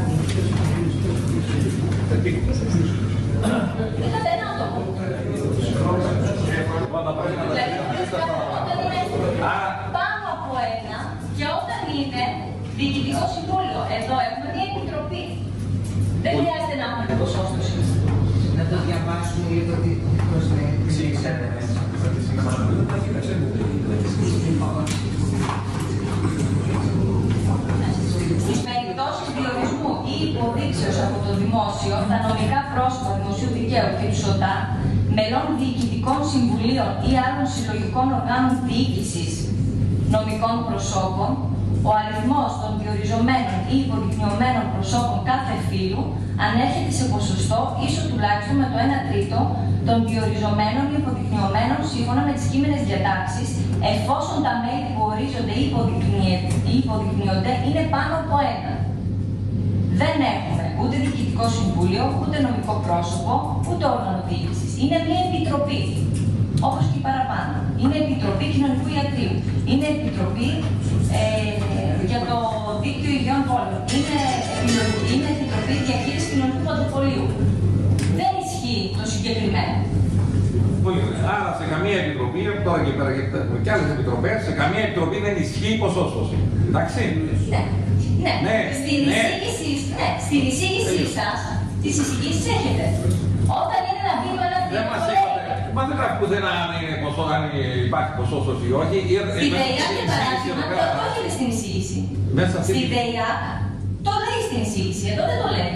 Είχατε ένα άτομο. Δηλαδή, όταν είναι πάνω από ένα και όταν είναι διοικητικό συμβούλιο, εδώ έχουμε μια επιτροπή. Δεν χρειάζεται να έχουμε ποσόστοση. Να το διαβάσουμε λίγο τι προσέχει. στα νομικά πρόσωπα δημοσίου δικαίου και του ΣΟΤΑ, μελών διοικητικών συμβουλίων ή άλλων συλλογικών οργάνων διοίκησης νομικών προσώπων, ο αριθμός των διοριζομένων ή υποδεικνυωμένων προσώπων κάθε φύλου ανέρχεται σε ποσοστό ίσο τουλάχιστον με το 1/3 των διοριζομένων ή υποδεικνυωμένων σύμφωνα με τις κείμενες διατάξεις, εφόσον τα μέλη που ορίζονται ή υποδεικνύονται είναι πάνω από 1. Δεν έχουμε ούτε διοικητικό συμβούλιο, ούτε νομικό πρόσωπο, ούτε όργανο διοίκησης. Είναι μια επιτροπή, όπως και η παραπάνω. Είναι επιτροπή κοινωνικού ιατρείου. Είναι επιτροπή για το δίκτυο υγιών πόλεων. Είναι επιτροπή διαχείρισης κοινωνικού παντοπολίου. Δεν ισχύει το συγκεκριμένο. Άρα σε καμία επιτροπή, από τώρα και πέρα, γιατί έχουμε και άλλες επιτροπές, σε καμία επιτροπή δεν ισχύει η ποσόστοση. Εντάξει. Ναι. Στην εισήγησή σας, τις εισηγήσεις έχετε. Όταν είναι να μπει με ένα τμήμα. Μα δεν γράφει πουθενά αν υπάρχει ποσόστοση ή όχι. Στη ΔΕΙΑ, για παράδειγμα, το έχετε στην εισήγηση. Στη ΔΕΙΑ το λέει στην εισήγηση, εδώ δεν το λέει.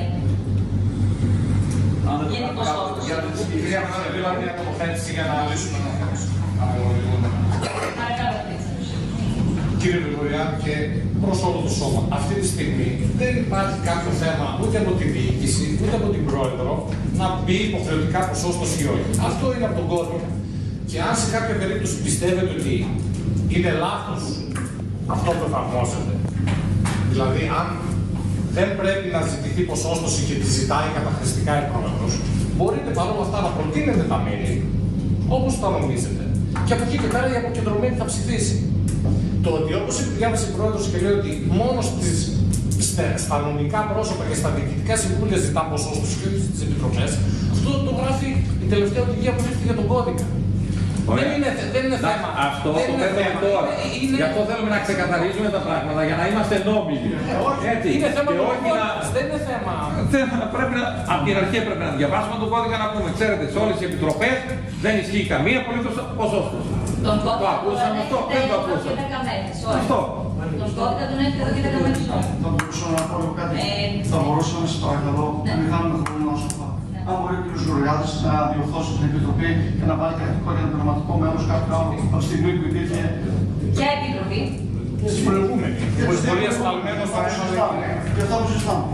Για την συγκεκριά μας έβγαλα μια τοποθέτηση για να λύσουμε ένα θέμα. Παρακαλώ. Κύριε Γρηγοριά και προς όλο το σώμα, αυτή τη στιγμή δεν υπάρχει κάποιο θέμα ούτε από τη διοίκηση, ούτε από την πρόεδρο να μπει υποχρεωτικά ποσόστοση ή όχι. Αυτό είναι από τον κόσμο. Και αν σε κάποια περίπτωση πιστεύετε ότι είναι λάθος αυτό που εφαρμόζεται, δηλαδή αν δεν πρέπει να ζητηθεί ποσόστοση και τη ζητάει καταχρηστικά η πρόεδρος, μπορείτε παρόλα αυτά να προτείνετε τα μέλη όπως τα νομίζετε. Και από εκεί και πέρα η αποκεντρωμένη θα ψηφίσει. Το ότι όπως διάβασε η πρόεδρος και λέει ότι μόνο στα νομικά πρόσωπα και στα διοικητικά συμβούλια ζητά ποσόστοση και όχι στις επιτροπές, αυτό το γράφει η τελευταία οδηγία που ήρθε για τον κώδικα. Δεν είναι θέμα. Αυτό το παίρνουμε τώρα. Γι' αυτό θέλουμε να ξεκαθαρίζουμε τα πράγματα για να είμαστε νόμιμοι. Έτσι. Είναι θέμα και όχι να. Δεν είναι θέμα. Από την αρχή πρέπει να διαβάσουμε τον κώδικα να πούμε. Ξέρετε, σε όλες τις επιτροπές δεν ισχύει καμία απολύτως ποσόστοση. Το ακούσαμε αυτό, δεν το ακούσαμε. Αυτό. Τον κώδικα τον έχετε εδώ και 10 μέρες. Θα μπορούσα να πω κάτι. Θα μπορούσαμε, σας παρακαλώ, να μην χάνουμε χρόνο όσο θα. Αν μπορεί ο κ. Γρηγοριάδης να διορθώσει την Επιτροπή και να βάλει κατηγορία για δραματικό μέλος κάποιο άλλο από τη στιγμή που υπήρχε. Ποια Επιτροπή? Στην προηγούμενη. Πολύ ασφαλμένος θα συζητάμε. Και αυτό που συζητάμε.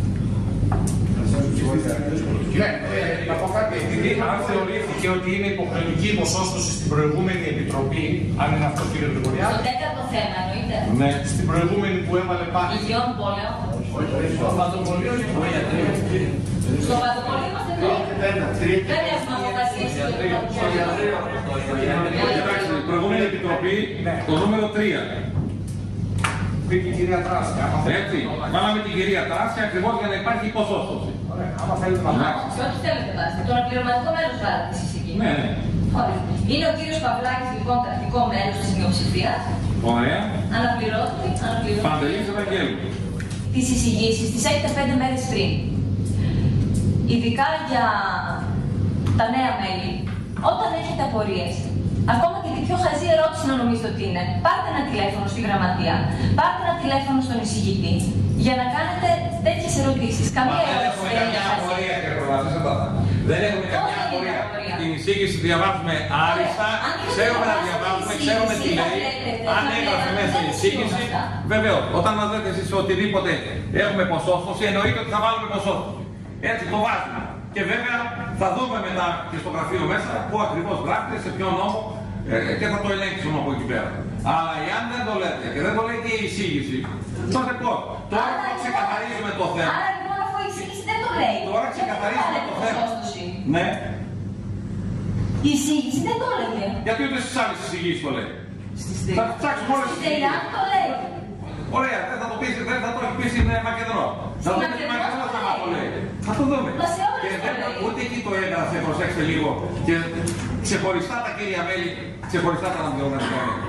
Να πω κάτι. Επειδή αν θεωρήθηκε ότι είναι υποχρεωτική υποσώστοση στην προηγούμενη Επιτροπή, αν είναι αυτό κ. Γρηγοριάδη. Στο 10ο θέμα εννοείται. Ναι, στην προηγούμενη που έβαλε πάλι. Υγιών πόλεων. Στο παντοπολείο είναι το ιατρείο. Στο παντοπολείο είμαστε εδώ. Δεν έχουμε αποφασίσει το ιατρείο. Κοιτάξτε, η προηγούμενη επιτροπή, το νούμερο 3. Πήγε η κυρία Τράσια. Έτσι, βάλαμε την κυρία Τράσια ακριβώς για να υπάρχει ποσόστοση. Άμα θέλετε να αλλάξετε. Σε ό,τι θέλετε βάζετε. Το αναπληρωματικό μέλος βάλετε εσείς εκεί. Ναι. Είναι ο κύριος Παυλάκης, λοιπόν, τακτικό μέλος της μειοψηφίας. Ωραία. Αναπληρώτη. Παντελής Ευαγγέλου. Τις εισηγήσεις τις έχετε 5 μέρες πριν. Ειδικά για τα νέα μέλη, όταν έχετε απορίες, ακόμα και την πιο χαζή ερώτηση να νομίζετε ότι είναι, πάρτε ένα τηλέφωνο στη γραμματεία, πάρτε ένα τηλέφωνο στον εισηγητή, για να κάνετε τέτοιες ερωτήσεις. Καμία ερώτηση δεν είναι χαζή. Δεν έχουμε καμία απορία. Την εισήγηση διαβάζουμε άριστα, ξέρουμε να διαβάζουμε, ξέρουμε τι λέει. Αν έγραφε μέσα η εισήγηση, βεβαίως, όταν μας λέτε εσείς οτιδήποτε έχουμε ποσόστοση, εννοείται ότι θα βάλουμε ποσόστοση. Έτσι το βάζουμε. Και βέβαια θα δούμε μετά και στο γραφείο μέσα πού ακριβώς γράφεται, σε ποιον νόμο και θα το ελέγξουμε από εκεί πέρα. Αλλά εάν δεν το λέτε και δεν το λέει και η εισήγηση, τότε πώς. Τώρα ξεκαθαρίζουμε το θέμα. Άρα λοιπόν αφού η εισήγηση δεν το λέει. Τώρα ξεκαθαρίζουμε το θέμα. Ναι. Η εισήγηση δεν το έλεγε. Γιατί ούτε στις άλλες εισηγήσεις το λέει. Θα ψάξουμε όλες τις εισηγήσεις. Το λέει. Ωραία, δεν θα το πεις, δεν θα το έχει πει στην Μακεδρό. Θα το πει στην Μακεδρό θα το λέει. Θα το δούμε. Και ούτε εκεί το έγραφε, προσέξτε λίγο, και ξεχωριστά τα κύρια μέλη, ξεχωριστά τα αναπληρωματικά μέλη.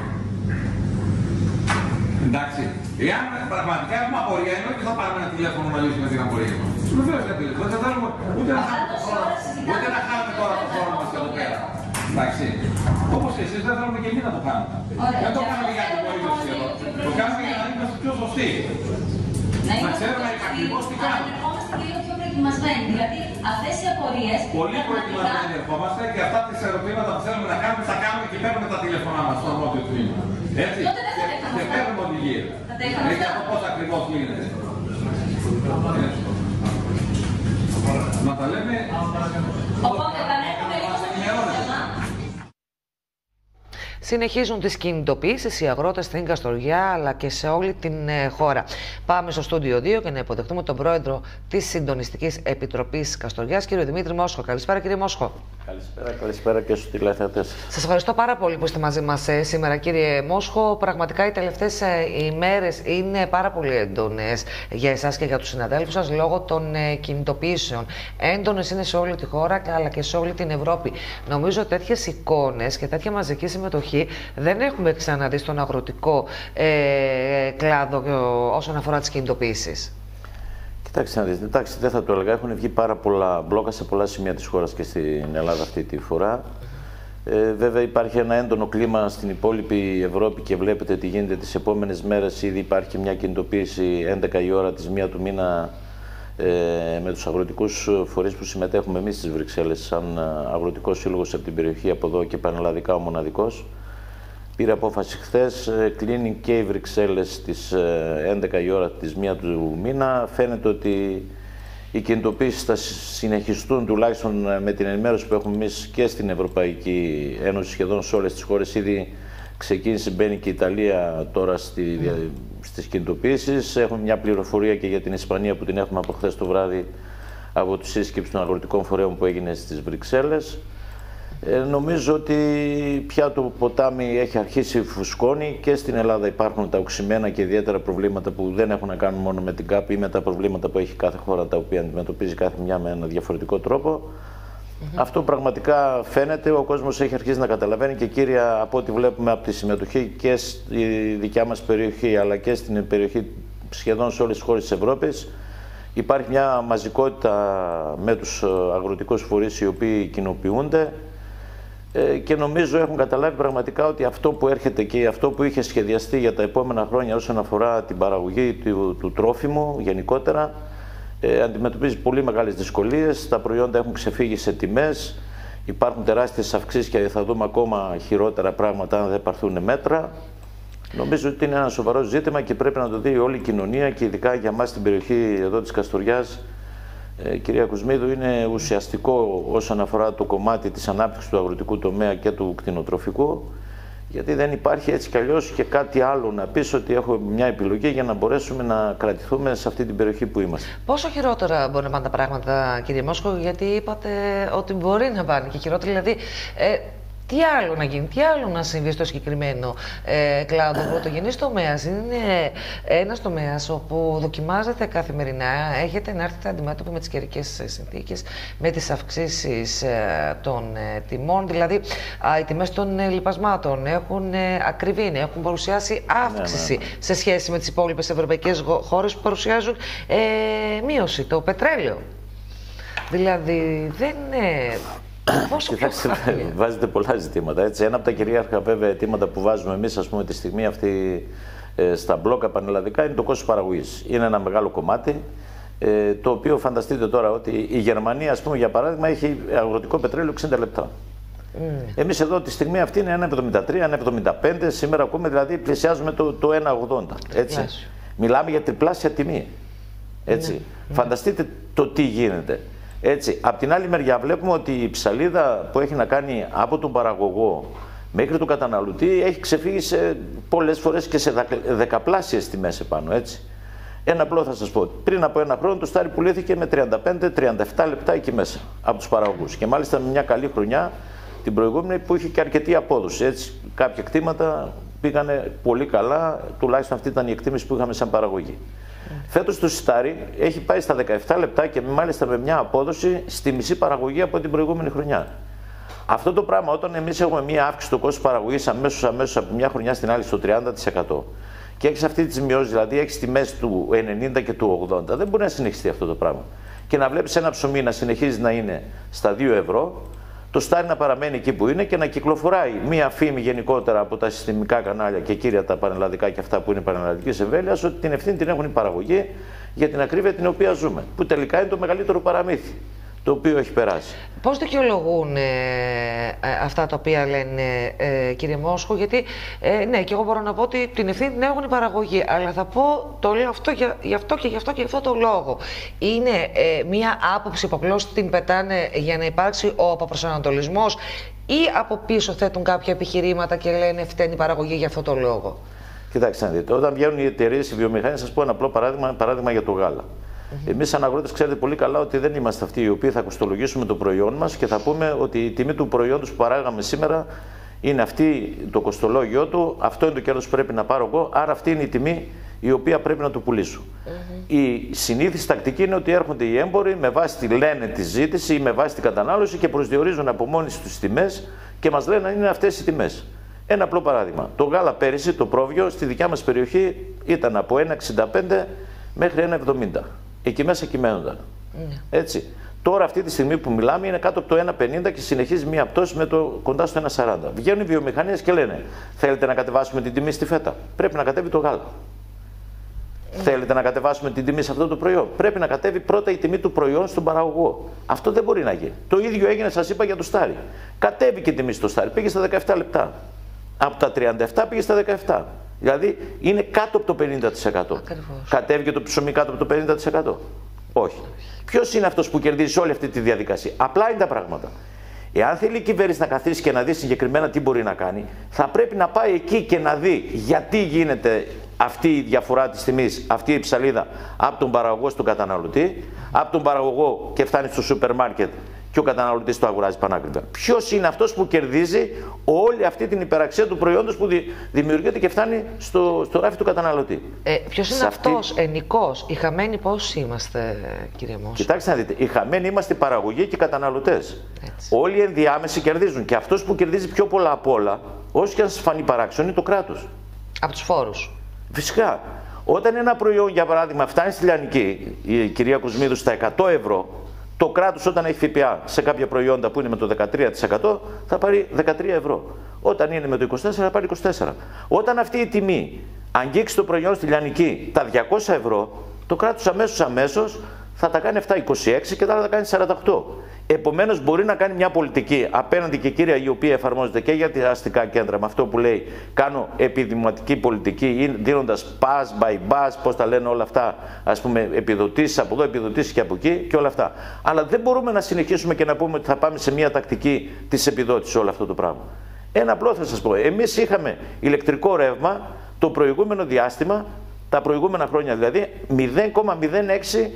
Εντάξει. Εάν πραγματικά έχουμε απορία, εννοείται θα πάρουμε ένα τηλέφωνο να λύσουμε την απορία μας. Βεβαίως δεν θέλουμε. Δεν θέλουμε ούτε να χάνουμε τώρα το χρόνο μας εδώ πέρα. Εντάξει. Όπως και εσείς δεν θέλουμε και εμείς να το κάνουμε. Δεν το κάνουμε για την πολίτευση εδώ. Το κάνουμε για να είμαστε πιο σωστοί. Να ξέρουμε ακριβώς τι κάνουμε. προετοιμασμένοι. Δηλαδή, αυτές οι απορίες. Πολύ προετοιμασμένοι ερχόμαστε και αυτά τις ερωτήματα που θέλουμε να κάνουμε, θα κάνουμε και παίρνουμε τα τηλεφωνά μας στο νότιο τμήμα. Έτσι. Και παίρνουμε οδηγίες. Για το πώς ακριβώς γίνεται. Να τα λέμε. Οπότε, επανέρχομαι λίγο στο θέμα. Συνεχίζουν τις κινητοποιήσεις οι αγρότες στην Καστοριά αλλά και σε όλη την χώρα. Πάμε στο στούντιο 2 και να υποδεχτούμε τον πρόεδρο της Συντονιστικής Επιτροπής Καστοριάς, κύριο Δημήτρη Μόσχο. Καλησπέρα, κύριε Μόσχο. Καλησπέρα και στους τηλεθεατές. Σας ευχαριστώ πάρα πολύ που είστε μαζί μας σήμερα, κύριε Μόσχο. Πραγματικά οι τελευταίες ημέρες είναι πάρα πολύ έντονες για εσάς και για τους συναδέλφους σας λόγω των κινητοποιήσεων. Έντονες είναι σε όλη τη χώρα αλλά και σε όλη την Ευρώπη. Νομίζω τέτοιες εικόνες και τέτοια μαζική συμμετοχή δεν έχουμε ξαναδεί στον αγροτικό κλάδο όσον αφορά τις κινητοποιήσεις. Κοιτάξτε να δείτε, εντάξει, δεν θα το έλεγα. Έχουν βγει πάρα πολλά μπλόκα σε πολλά σημεία της χώρας και στην Ελλάδα αυτή τη φορά. Βέβαια υπάρχει ένα έντονο κλίμα στην υπόλοιπη Ευρώπη και βλέπετε τι γίνεται τις επόμενες μέρες. Ήδη υπάρχει μια κινητοποίηση 11 η ώρα της 1 του μήνα με τους αγροτικούς φορείς που συμμετέχουμε εμείς στις Βρυξέλλες σαν αγροτικός σύλλογος από την περιοχή από εδώ και πανελλαδικά ο μοναδικός. Πήρε απόφαση χθες, κλείνει και οι Βρυξέλλες στις 11 η ώρα της 1 του μήνα. Φαίνεται ότι οι κινητοποίησεις θα συνεχιστούν τουλάχιστον με την ενημέρωση που έχουμε εμείς και στην Ευρωπαϊκή Ένωση, σχεδόν σε όλες τις χώρες. Ήδη ξεκίνησε, μπαίνει και η Ιταλία τώρα στις κινητοποίησεις. Έχουμε μια πληροφορία και για την Ισπανία που την έχουμε από χθες το βράδυ από τη σύσκεψη των αγροτικών φορέων που έγινε στις Βρυξέλλες. Νομίζω ότι πια το ποτάμι έχει αρχίσει φουσκώνει και στην Ελλάδα υπάρχουν τα οξυμένα και ιδιαίτερα προβλήματα που δεν έχουν να κάνουν μόνο με την ΚΑΠ ή με τα προβλήματα που έχει κάθε χώρα τα οποία αντιμετωπίζει κάθε μια με ένα διαφορετικό τρόπο. Αυτό πραγματικά φαίνεται, ο κόσμος έχει αρχίσει να καταλαβαίνει και κύρια από ό,τι βλέπουμε από τη συμμετοχή και στη δικιά μας περιοχή αλλά και στην περιοχή σχεδόν σε όλες τις χώρες της Ευρώπης. Υπάρχει μια μαζικότητα με τους αγροτικούς φορείς οι οποίοι κοινοποιούνται. Και νομίζω έχουν καταλάβει πραγματικά ότι αυτό που έρχεται και αυτό που είχε σχεδιαστεί για τα επόμενα χρόνια όσον αφορά την παραγωγή του τρόφιμου γενικότερα αντιμετωπίζει πολύ μεγάλες δυσκολίες. Τα προϊόντα έχουν ξεφύγει σε τιμές, υπάρχουν τεράστιες αυξήσεις και θα δούμε ακόμα χειρότερα πράγματα αν δεν πάρθουν μέτρα. Νομίζω ότι είναι ένα σοβαρό ζήτημα και πρέπει να το δει όλη η κοινωνία και ειδικά για μας στην περιοχή εδώ της Καστοριάς. Κυρία Κουσμίδου, είναι ουσιαστικό όσον αφορά το κομμάτι της ανάπτυξης του αγροτικού τομέα και του κτηνοτροφικού, γιατί δεν υπάρχει έτσι κι αλλιώς και κάτι άλλο να πεις ότι έχω μια επιλογή για να μπορέσουμε να κρατηθούμε σε αυτή την περιοχή που είμαστε. Πόσο χειρότερα μπορεί να πάνε τα πράγματα, κύριε Μόσχο, γιατί είπατε ότι μπορεί να πάνε και χειρότερα, δηλαδή τι άλλο να γίνει, τι άλλο να συμβεί στο συγκεκριμένο κλάδο. Ο πρωτογενής τομέας είναι ένας τομέας όπου δοκιμάζεται καθημερινά, έχετε να έρθετε αντιμέτωποι με τις καιρικές συνθήκες, με τις αυξήσεις των τιμών, δηλαδή οι τιμές των λιπασμάτων έχουν ακριβήνει, έχουν παρουσιάσει αύξηση σε σχέση με τις υπόλοιπες ευρωπαϊκές χώρες που παρουσιάζουν μείωση, το πετρέλαιο. Δηλαδή δεν είναι... Κοιτάξτε, βάζετε πολλά ζητήματα. Έτσι. Ένα από τα κυρίαρχα βέβαια αιτήματα που βάζουμε εμείς, ας πούμε, τη στιγμή αυτή στα μπλόκα πανελλαδικά είναι το κόστος παραγωγής. Είναι ένα μεγάλο κομμάτι, το οποίο φανταστείτε τώρα ότι η Γερμανία, ας πούμε, για παράδειγμα, έχει αγροτικό πετρέλαιο 60 λεπτά. Εμείς εδώ τη στιγμή αυτή είναι 1,73, 1,75, σήμερα ακούμε, δηλαδή πλησιάζουμε το 1,80. Έτσι. Μιλάμε για τριπλάσια τιμή. Έτσι. Φανταστείτε το τι γίνεται. Έτσι, απ' την άλλη μεριά βλέπουμε ότι η ψαλίδα που έχει να κάνει από τον παραγωγό μέχρι τον καταναλωτή έχει ξεφύγει σε πολλές φορές και σε δεκαπλάσιες τιμές επάνω, έτσι. Ένα απλό θα σας πω, πριν από ένα χρόνο το στάρι πουλήθηκε με 35-37 λεπτά εκεί μέσα από τους παραγωγούς και μάλιστα με μια καλή χρονιά την προηγούμενη που είχε και αρκετή απόδοση, έτσι. Κάποια κτήματα πήγανε πολύ καλά, τουλάχιστον αυτή ήταν η εκτίμηση που είχαμε σαν παραγωγή. Φέτος το σιτάρι έχει πάει στα 17 λεπτά και μάλιστα με μια απόδοση στη μισή παραγωγή από την προηγούμενη χρονιά. Αυτό το πράγμα όταν εμείς έχουμε μια αύξηση στο κόστος παραγωγής αμέσως από μια χρονιά στην άλλη στο 30% και έχεις αυτή τις μειώσεις, δηλαδή έχεις τιμές του 90 και του 80, δεν μπορεί να συνεχιστεί αυτό το πράγμα. Και να βλέπεις ένα ψωμί να συνεχίζει να είναι στα 2 ευρώ, το στάρι να παραμένει εκεί που είναι και να κυκλοφοράει μία φήμη γενικότερα από τα συστημικά κανάλια και κύρια τα πανελλαδικά και αυτά που είναι πανελλαδικής εμβέλειας ότι την ευθύνη την έχουν η παραγωγή για την ακρίβεια την οποία ζούμε, που τελικά είναι το μεγαλύτερο παραμύθι το οποίο έχει περάσει. Πώς δικαιολογούν αυτά τα οποία λένε, κύριε Μόσχο, γιατί ναι, και εγώ μπορώ να πω ότι την ευθύνη την έχουν οι παραγωγοί, αλλά θα πω, το λέω αυτό γι' αυτό και γι' αυτό και γι' αυτό το λόγο. Είναι μία άποψη που απλώς την πετάνε για να υπάρξει ο αποπροσανατολισμός, ή από πίσω θέτουν κάποια επιχειρήματα και λένε φταίνει η παραγωγή για αυτό το λόγο? Κοιτάξτε να δείτε, όταν βγαίνουν οι εταιρείες, οι βιομηχανίες, σας πω ένα απλό παράδειγμα για το γάλα. Εμείς σαν αγρότες ξέρετε πολύ καλά ότι δεν είμαστε αυτοί οι οποίοι θα κοστολογήσουμε το προϊόν μας και θα πούμε ότι η τιμή του προϊόντος που παράγαμε σήμερα είναι αυτή το κοστολόγιο του, αυτό είναι το κέρδος που πρέπει να πάρω εγώ, άρα αυτή είναι η τιμή η οποία πρέπει να το πουλήσω. Η συνήθις τακτική είναι ότι έρχονται οι έμποροι με βάση τη λένε τη ζήτηση ή με βάση την κατανάλωση και προσδιορίζουν από μόνοι τους τιμές και μας λένε αν είναι αυτές οι τιμές. Ένα απλό παράδειγμα. Το γάλα πέρυσι, το πρόβιο, στη δικιά μας περιοχή ήταν από 1,65 μέχρι 1,70. Εκεί μέσα κυμαίνονταν. Έτσι. Τώρα αυτή τη στιγμή που μιλάμε είναι κάτω από το 1,50 και συνεχίζει μία πτώση με το κοντά στο 1,40. Βγαίνουν οι βιομηχανίες και λένε θέλετε να κατεβάσουμε την τιμή στη φέτα? Πρέπει να κατέβει το γάλα. Θέλετε να κατεβάσουμε την τιμή σε αυτό το προϊόν? Πρέπει να κατέβει πρώτα η τιμή του προϊόν στον παραγωγό. Αυτό δεν μπορεί να γίνει. Το ίδιο έγινε, σας είπα, για το στάρι. Κατέβηκε η τιμή στο στάρι, πήγε στα 17 λεπτά. Από τα 37 πήγε στα 17. Δηλαδή είναι κάτω από το 50%. Κατέβηκε το ψωμί κάτω από το 50%? Όχι. Ποιος είναι αυτός που κερδίζει όλη αυτή τη διαδικασία? Απλά είναι τα πράγματα. Εάν θέλει η κυβέρνηση να καθίσει και να δει συγκεκριμένα τι μπορεί να κάνει, θα πρέπει να πάει εκεί και να δει γιατί γίνεται αυτή η διαφορά της τιμής, αυτή η ψαλίδα από τον παραγωγό στον καταναλωτή, από τον παραγωγό και φτάνει στο σούπερ μάρκετ και ο καταναλωτής το αγοράζει πανάκριβα. Ποιος είναι αυτός που κερδίζει όλη αυτή την υπεραξία του προϊόντος που δημιουργείται και φτάνει στο ράφι του καταναλωτή? Ποιος είναι αυτός, ενικός? Οι χαμένοι πόσοι είμαστε, κύριε Μόσχο? Κοιτάξτε να δείτε, οι χαμένοι είμαστε παραγωγοί και καταναλωτές. Όλοι οι ενδιάμεσοι κερδίζουν. Και αυτός που κερδίζει πιο πολλά απ' όλα, όσο και αν σας φανεί παράξενο, είναι το κράτος. Από τους φόρους. Φυσικά. Όταν ένα προϊόν, για παράδειγμα, φτάνει στη Λιανική, η κυρία Κουσμίδου, στα 100 ευρώ, το κράτος όταν έχει ΦΠΑ σε κάποια προϊόντα που είναι με το 13% θα πάρει 13 ευρώ. Όταν είναι με το 24% θα πάρει 24. Όταν αυτή η τιμή αγγίξει το προϊόν στη Λιανική τα 200 ευρώ, το κράτος αμέσως θα τα κάνει αυτά 26 και τα άλλα θα κάνει 48. Επομένως μπορεί να κάνει μια πολιτική απέναντι και κύρια η οποία εφαρμόζεται και για τα αστικά κέντρα με αυτό που λέει κάνω επιδημοτική πολιτική δίνοντας pass by bus, πώς τα λένε όλα αυτά, ας πούμε επιδοτήσεις από εδώ, επιδοτήσεις και από εκεί και όλα αυτά. Αλλά δεν μπορούμε να συνεχίσουμε και να πούμε ότι θα πάμε σε μια τακτική της επιδότησης όλο αυτό το πράγμα. Ένα απλό θα σας πω, εμείς είχαμε ηλεκτρικό ρεύμα το προηγούμενο διάστημα, τα προηγούμενα χρόνια δηλαδή 0,06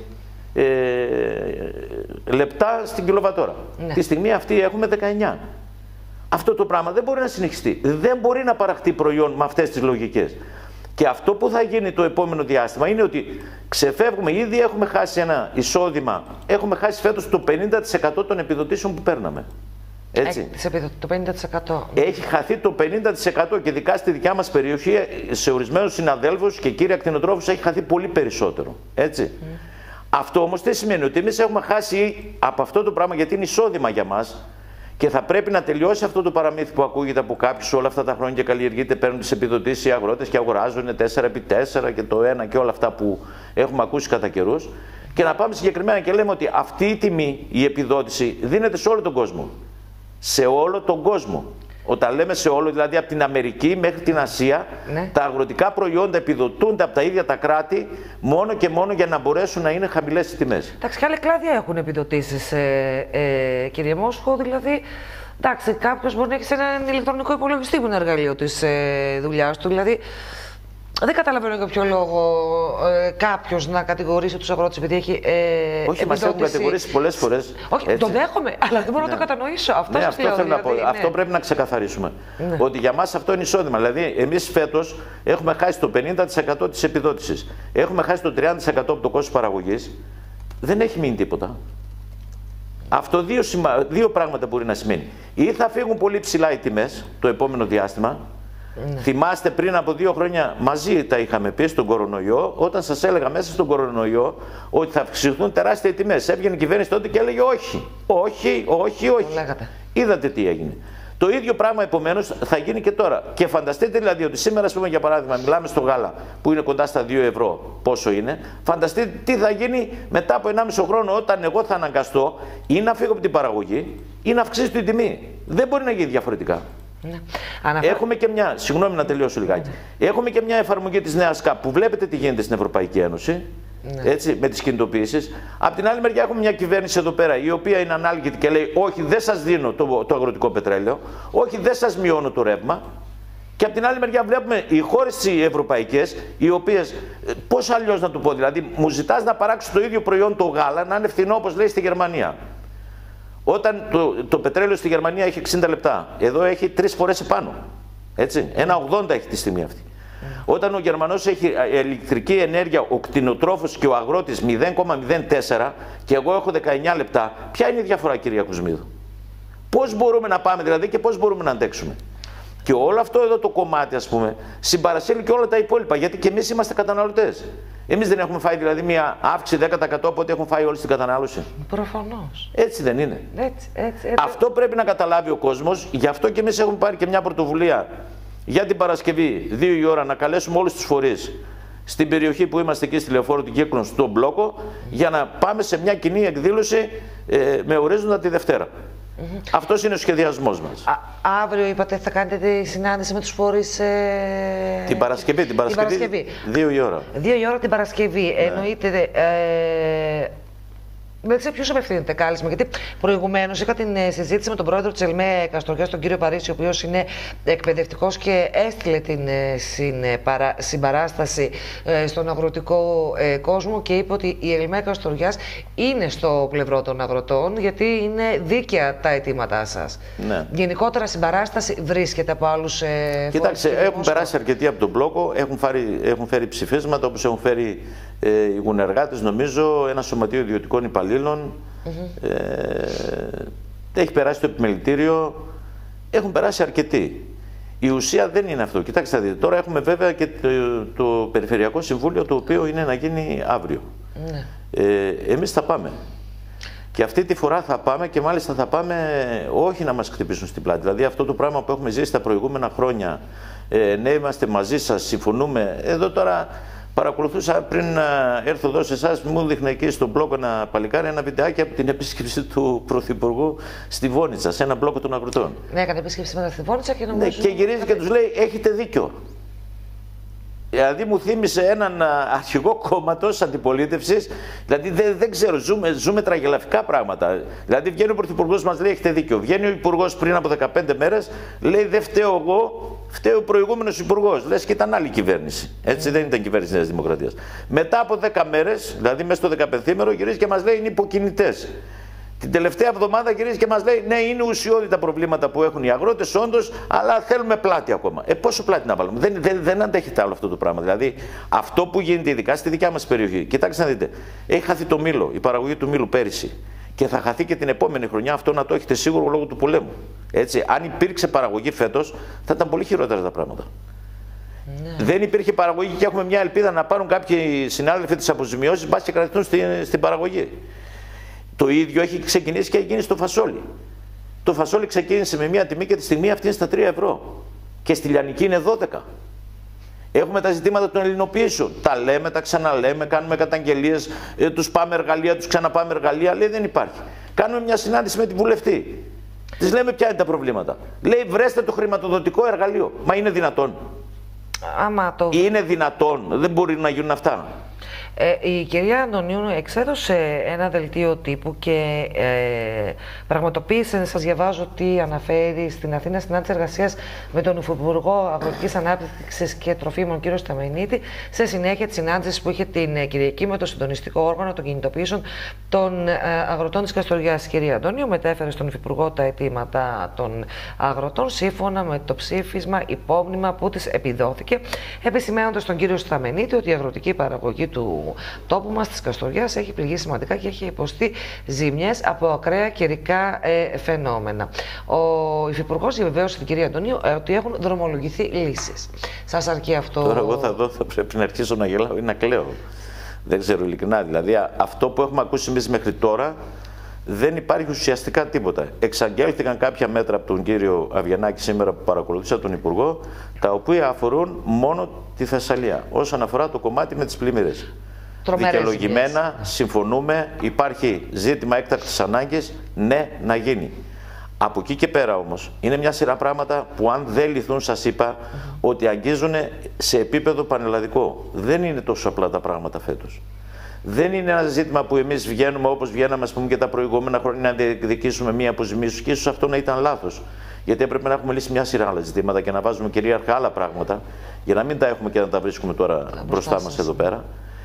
λεπτά στην κιλοβατόρα. Ναι. Τη στιγμή αυτή έχουμε 19. Αυτό το πράγμα δεν μπορεί να συνεχιστεί. Δεν μπορεί να παραχθεί προϊόν με αυτές τις λογικές. Και αυτό που θα γίνει το επόμενο διάστημα είναι ότι ξεφεύγουμε, ήδη έχουμε χάσει ένα εισόδημα, έχουμε χάσει φέτος το 50% των επιδοτήσεων που παίρναμε. Έτσι. Το 50%. Έχει χαθεί το 50% και ειδικά στη δικιά μας περιοχή σε ορισμένους συναδέλφους και κύρια κτηνοτρόφους έχει χαθεί πολύ περισσότερο. Έτσι. Αυτό όμως τι σημαίνει? Ότι εμείς έχουμε χάσει από αυτό το πράγμα γιατί είναι εισόδημα για μας και θα πρέπει να τελειώσει αυτό το παραμύθι που ακούγεται από κάποιους όλα αυτά τα χρόνια και καλλιεργείται, παίρνουν τις επιδοτήσεις οι αγρότες και αγοράζουν 4x4 και το ένα και όλα αυτά που έχουμε ακούσει κατά καιρούς και να πάμε συγκεκριμένα και λέμε ότι αυτή η τιμή, η επιδότηση δίνεται σε όλο τον κόσμο. Σε όλο τον κόσμο. Όταν λέμε σε όλο, δηλαδή από την Αμερική μέχρι την Ασία, ναι, τα αγροτικά προϊόντα επιδοτούνται από τα ίδια τα κράτη μόνο και μόνο για να μπορέσουν να είναι χαμηλές οι τιμές. Εντάξει, και άλλα κλάδια έχουν επιδοτήσεις, κύριε Μόσχο, δηλαδή. Εντάξει, κάποιος μπορεί να έχει σε έναν ηλεκτρονικό υπολογιστή που είναι εργαλείο της δουλειάς του. Δηλαδή, δεν καταλαβαίνω για ποιο λόγο κάποιος να κατηγορήσει τους αγρότες επειδή έχει όχι, μας έχουν κατηγορήσει πολλές φορές. Όχι, έτσι. Το δέχομαι, αλλά δεν μπορώ να το κατανοήσω. Αυτό, αυτό θέλω να πω. Ναι. Αυτό πρέπει να ξεκαθαρίσουμε. Ναι. Ότι για μας αυτό είναι εισόδημα. Δηλαδή, εμείς φέτος έχουμε χάσει το 50% της επιδότησης. Έχουμε χάσει το 30% από το κόστος παραγωγής. Δεν έχει μείνει τίποτα. Αυτό δύο πράγματα μπορεί να σημαίνει. Ή θα φύγουν πολύ ψηλά οι τιμές το επόμενο διάστημα. Ναι. Θυμάστε πριν από 2 χρόνια μαζί τα είχαμε πει στον κορονοϊό, όταν σας έλεγα μέσα στον κορονοϊό ότι θα αυξηθούν τεράστια οι τιμές. Έβγαινε η κυβέρνηση τότε και έλεγε όχι, όχι, όχι, όχι. Το λέγατε. Είδατε τι έγινε. Το ίδιο πράγμα επομένως θα γίνει και τώρα. Και φανταστείτε δηλαδή ότι σήμερα, ας πούμε, για παράδειγμα, μιλάμε στο γάλα που είναι κοντά στα 2 ευρώ, πόσο είναι. Φανταστείτε τι θα γίνει μετά από 1,5 χρόνο, όταν εγώ θα αναγκαστώ ή να φύγω από την παραγωγή ή να αυξήσω την τιμή. Δεν μπορεί να γίνει διαφορετικά. Ναι. Έχουμε και μια, συγγνώμη να τελειώσω λιγάκι. Έχουμε και μια εφαρμογή της νέας ΚΑΠ που βλέπετε τι γίνεται στην Ευρωπαϊκή Ένωση. Ναι. Έτσι, με τις κινητοποιήσεις. Απ' την άλλη μεριά έχουμε μια κυβέρνηση εδώ πέρα η οποία είναι ανάλγητη και λέει όχι, δεν σας δίνω το αγροτικό πετρέλαιο, όχι, δεν σας μειώνω το ρεύμα. Και απ' την άλλη μεριά βλέπουμε οι χώρες οι ευρωπαϊκές, οι οποίες, πώς αλλιώς να το πω, δηλαδή μου ζητάς να παράξω το ίδιο προϊόν, το γάλα, να είναι φθηνό όπως λέει στη Γερμανία. Όταν το πετρέλαιο στη Γερμανία έχει 60 λεπτά, εδώ έχει 3 φορές επάνω. Έτσι, 1,80 έχει τη στιγμή αυτή. Όταν ο Γερμανός έχει ηλεκτρική ενέργεια, ο κτηνοτρόφος και ο αγρότης 0,04 και εγώ έχω 19 λεπτά, ποια είναι η διαφορά, κυρία Κουσμίδου? Πώς μπορούμε να πάμε δηλαδή και πώς μπορούμε να αντέξουμε? Και όλο αυτό εδώ το κομμάτι, ας πούμε, συμπαρασύρει και όλα τα υπόλοιπα, γιατί και εμείς είμαστε καταναλωτές. Εμείς δεν έχουμε φάει δηλαδή μια αύξηση 10% από ό,τι έχουν φάει όλοι στην κατανάλωση? Προφανώς. Έτσι δεν είναι? Έτσι. Αυτό πρέπει να καταλάβει ο κόσμος, γι' αυτό και εμείς έχουμε πάρει και μια πρωτοβουλία για την Παρασκευή, 2 η ώρα, να καλέσουμε όλους τους φορείς στην περιοχή που είμαστε εκεί στη Λεωφόρο του Κύκλων, στον Μπλόκο, για να πάμε σε μια κοινή εκδήλωση με ορίζοντα τη Δευτέρα. Αυτός είναι ο σχεδιασμός μας. Αύριο είπατε θα κάνετε τη συνάντηση με τους φορείς... Την Παρασκευή. 2 η ώρα. 2 η ώρα την Παρασκευή. Ναι. Εννοείται... Δεν ξέρω ποιος απευθύνεται κάλεσμα, γιατί προηγουμένως είχα την συζήτηση με τον πρόεδρο της ΕΛΜΕ Καστοριάς, τον κύριο Παρίσι, ο οποίος είναι εκπαιδευτικός και έστειλε την συμπαράσταση στον αγροτικό κόσμο και είπε ότι η ΕΛΜΕ Καστοριάς είναι στο πλευρό των αγροτών, γιατί είναι δίκαια τα αιτήματά σας. Ναι. Γενικότερα συμπαράσταση βρίσκεται από άλλους φορείς? Κοιτάξτε, έχουν περάσει αρκετοί από τον μπλόκο, έχουν φέρει ψηφίσματα, όπως έχουν φέρει οι γουνεργάτες, νομίζω, ένα σωματείο ιδιωτικών υπαλλήλων, έχει περάσει το επιμελητήριο, έχουν περάσει αρκετοί. Η ουσία δεν είναι αυτό. Κοιτάξτε, δείτε, τώρα έχουμε βέβαια και το Περιφερειακό Συμβούλιο, το οποίο είναι να γίνει αύριο. Ναι. Εμείς θα πάμε. Και αυτή τη φορά θα πάμε, και μάλιστα θα πάμε όχι να μας χτυπήσουν στην πλάτη. Δηλαδή αυτό το πράγμα που έχουμε ζήσει τα προηγούμενα χρόνια, ναι, είμαστε μαζί σας, συμφωνούμε. Εδώ τώρα παρακολουθούσα πριν έρθω εδώ σε εσάς, μου δείχνε εκεί στον μπλόκο ένα παλικάρι ένα βιντεάκι από την επίσκεψη του Πρωθυπουργού στη Βόνιτσα, σε ένα μπλόκο των αγροτών. Ναι, έκανε επίσκεψη μετά στη Βόνιτσα και νομίζω... Ναι, και γυρίζει και τους λέει, έχετε δίκιο. Δηλαδή μου θύμισε έναν αρχηγό κόμματος αντιπολίτευσης, δηλαδή δεν ξέρω, ζούμε τραγελαφικά πράγματα. Δηλαδή βγαίνει ο Πρωθυπουργός μας, λέει έχετε δίκιο. Βγαίνει ο Υπουργός πριν από 15 μέρες, λέει δεν φταίω εγώ, φταίει ο προηγούμενος Υπουργός. Λες και ήταν άλλη κυβέρνηση. Έτσι δεν ήταν κυβέρνηση Νέας Δημοκρατίας. Μετά από 10 μέρες, δηλαδή μέσα στο 15μέρο, γυρίζει και μας λέει είναι υποκινητές. Την τελευταία εβδομάδα γυρίζει και μας λέει ναι, είναι ουσιώδη τα προβλήματα που έχουν οι αγρότες, όντως, αλλά θέλουμε πλάτη ακόμα. Πόσο πλάτη να βάλουμε? Δεν αντέχεται άλλο αυτό το πράγμα. Δηλαδή, αυτό που γίνεται ειδικά στη δικιά μας περιοχή. Κοιτάξτε να δείτε, έχει χαθεί το μήλο, η παραγωγή του μήλου πέρυσι. Και θα χαθεί και την επόμενη χρονιά, αυτό να το έχετε σίγουρο λόγω του πολέμου. Έτσι, αν υπήρξε παραγωγή φέτος, θα ήταν πολύ χειρότερα τα πράγματα. Ναι. Δεν υπήρχε παραγωγή και έχουμε μια ελπίδα να πάρουν κάποιοι συνάδελφοι τις αποζημιώσεις, μπας και κρατηθούν στην παραγωγή. Το ίδιο έχει ξεκινήσει και έχει γίνει στο φασόλι. Το φασόλι ξεκίνησε με μια τιμή και τη στιγμή αυτή είναι στα 3 ευρώ. Και στη λιανική είναι 12. Έχουμε τα ζητήματα των ελληνοποιήσεων. Τα λέμε, τα ξαναλέμε, κάνουμε καταγγελίες, τους πάμε εργαλεία, τους ξαναπάμε εργαλεία. Λέει δεν υπάρχει. Κάνουμε μια συνάντηση με τη βουλευτή. Της λέμε ποια είναι τα προβλήματα. Λέει βρέστε το χρηματοδοτικό εργαλείο. Μα είναι δυνατόν? Είναι δυνατόν? Δεν μπορεί να γίνουν αυτά. Η κυρία Αντωνίου εξέδωσε ένα δελτίο τύπου και πραγματοποίησε, σας διαβάζω τι αναφέρει, στην Αθήνα συνάντηση εργασίας με τον Υφυπουργό Αγροτικής Ανάπτυξης και Τροφίμων κ. Σταμενίτη, σε συνέχεια της συνάντησης που είχε την Κυριακή με το συντονιστικό όργανο των κινητοποιήσεων των αγροτών της Καστοριάς. Η κυρία Αντωνίου μετέφερε στον Υφυπουργό τα αιτήματα των αγροτών σύμφωνα με το ψήφισμα υπόμνημα που της επιδόθηκε, επισημαίνοντας στον κύριο Σταμενίτη ότι η αγροτική παραγωγή του τόπου μας της Καστοριάς έχει πληγεί σημαντικά και έχει υποστεί ζημιές από ακραία καιρικά φαινόμενα. Ο Υφυπουργός διαβεβαίωσε την κυρία Αντωνίου ότι έχουν δρομολογηθεί λύσεις. Σας αρκεί αυτό? Τώρα εγώ θα πρέπει να αρχίσω να γελάω ή να κλαίω. Δεν ξέρω ειλικρινά. Δηλαδή αυτό που έχουμε ακούσει εμείς μέχρι τώρα δεν υπάρχει ουσιαστικά τίποτα. Εξαγγέλθηκαν κάποια μέτρα από τον κύριο Αβγενάκη σήμερα που παρακολουθήσα τον Υπουργό, τα οποία αφορούν μόνο τη Θεσσαλία, όσον αφορά το κομμάτι με τις πλημμύρες. Δικαιολογημένα, συμφωνούμε, υπάρχει ζήτημα έκτακτης ανάγκης, ναι, να γίνει. Από εκεί και πέρα όμως, είναι μια σειρά πράγματα που αν δεν λυθούν, σας είπα, ότι αγγίζουν σε επίπεδο πανελλαδικό. Δεν είναι τόσο απλά τα πράγματα φέτος. Δεν είναι ένα ζήτημα που εμείς βγαίνουμε όπως βγαίναμε, ας πούμε, και τα προηγούμενα χρόνια να διεκδικήσουμε μία αποζημίωση, και ίσως αυτό να ήταν λάθος. Γιατί έπρεπε να έχουμε λύσει μια σειρά άλλα ζητήματα και να βάζουμε κυρίαρχα άλλα πράγματα, για να μην τα έχουμε και να τα βρίσκουμε τώρα μπροστά μας εδώ πέρα.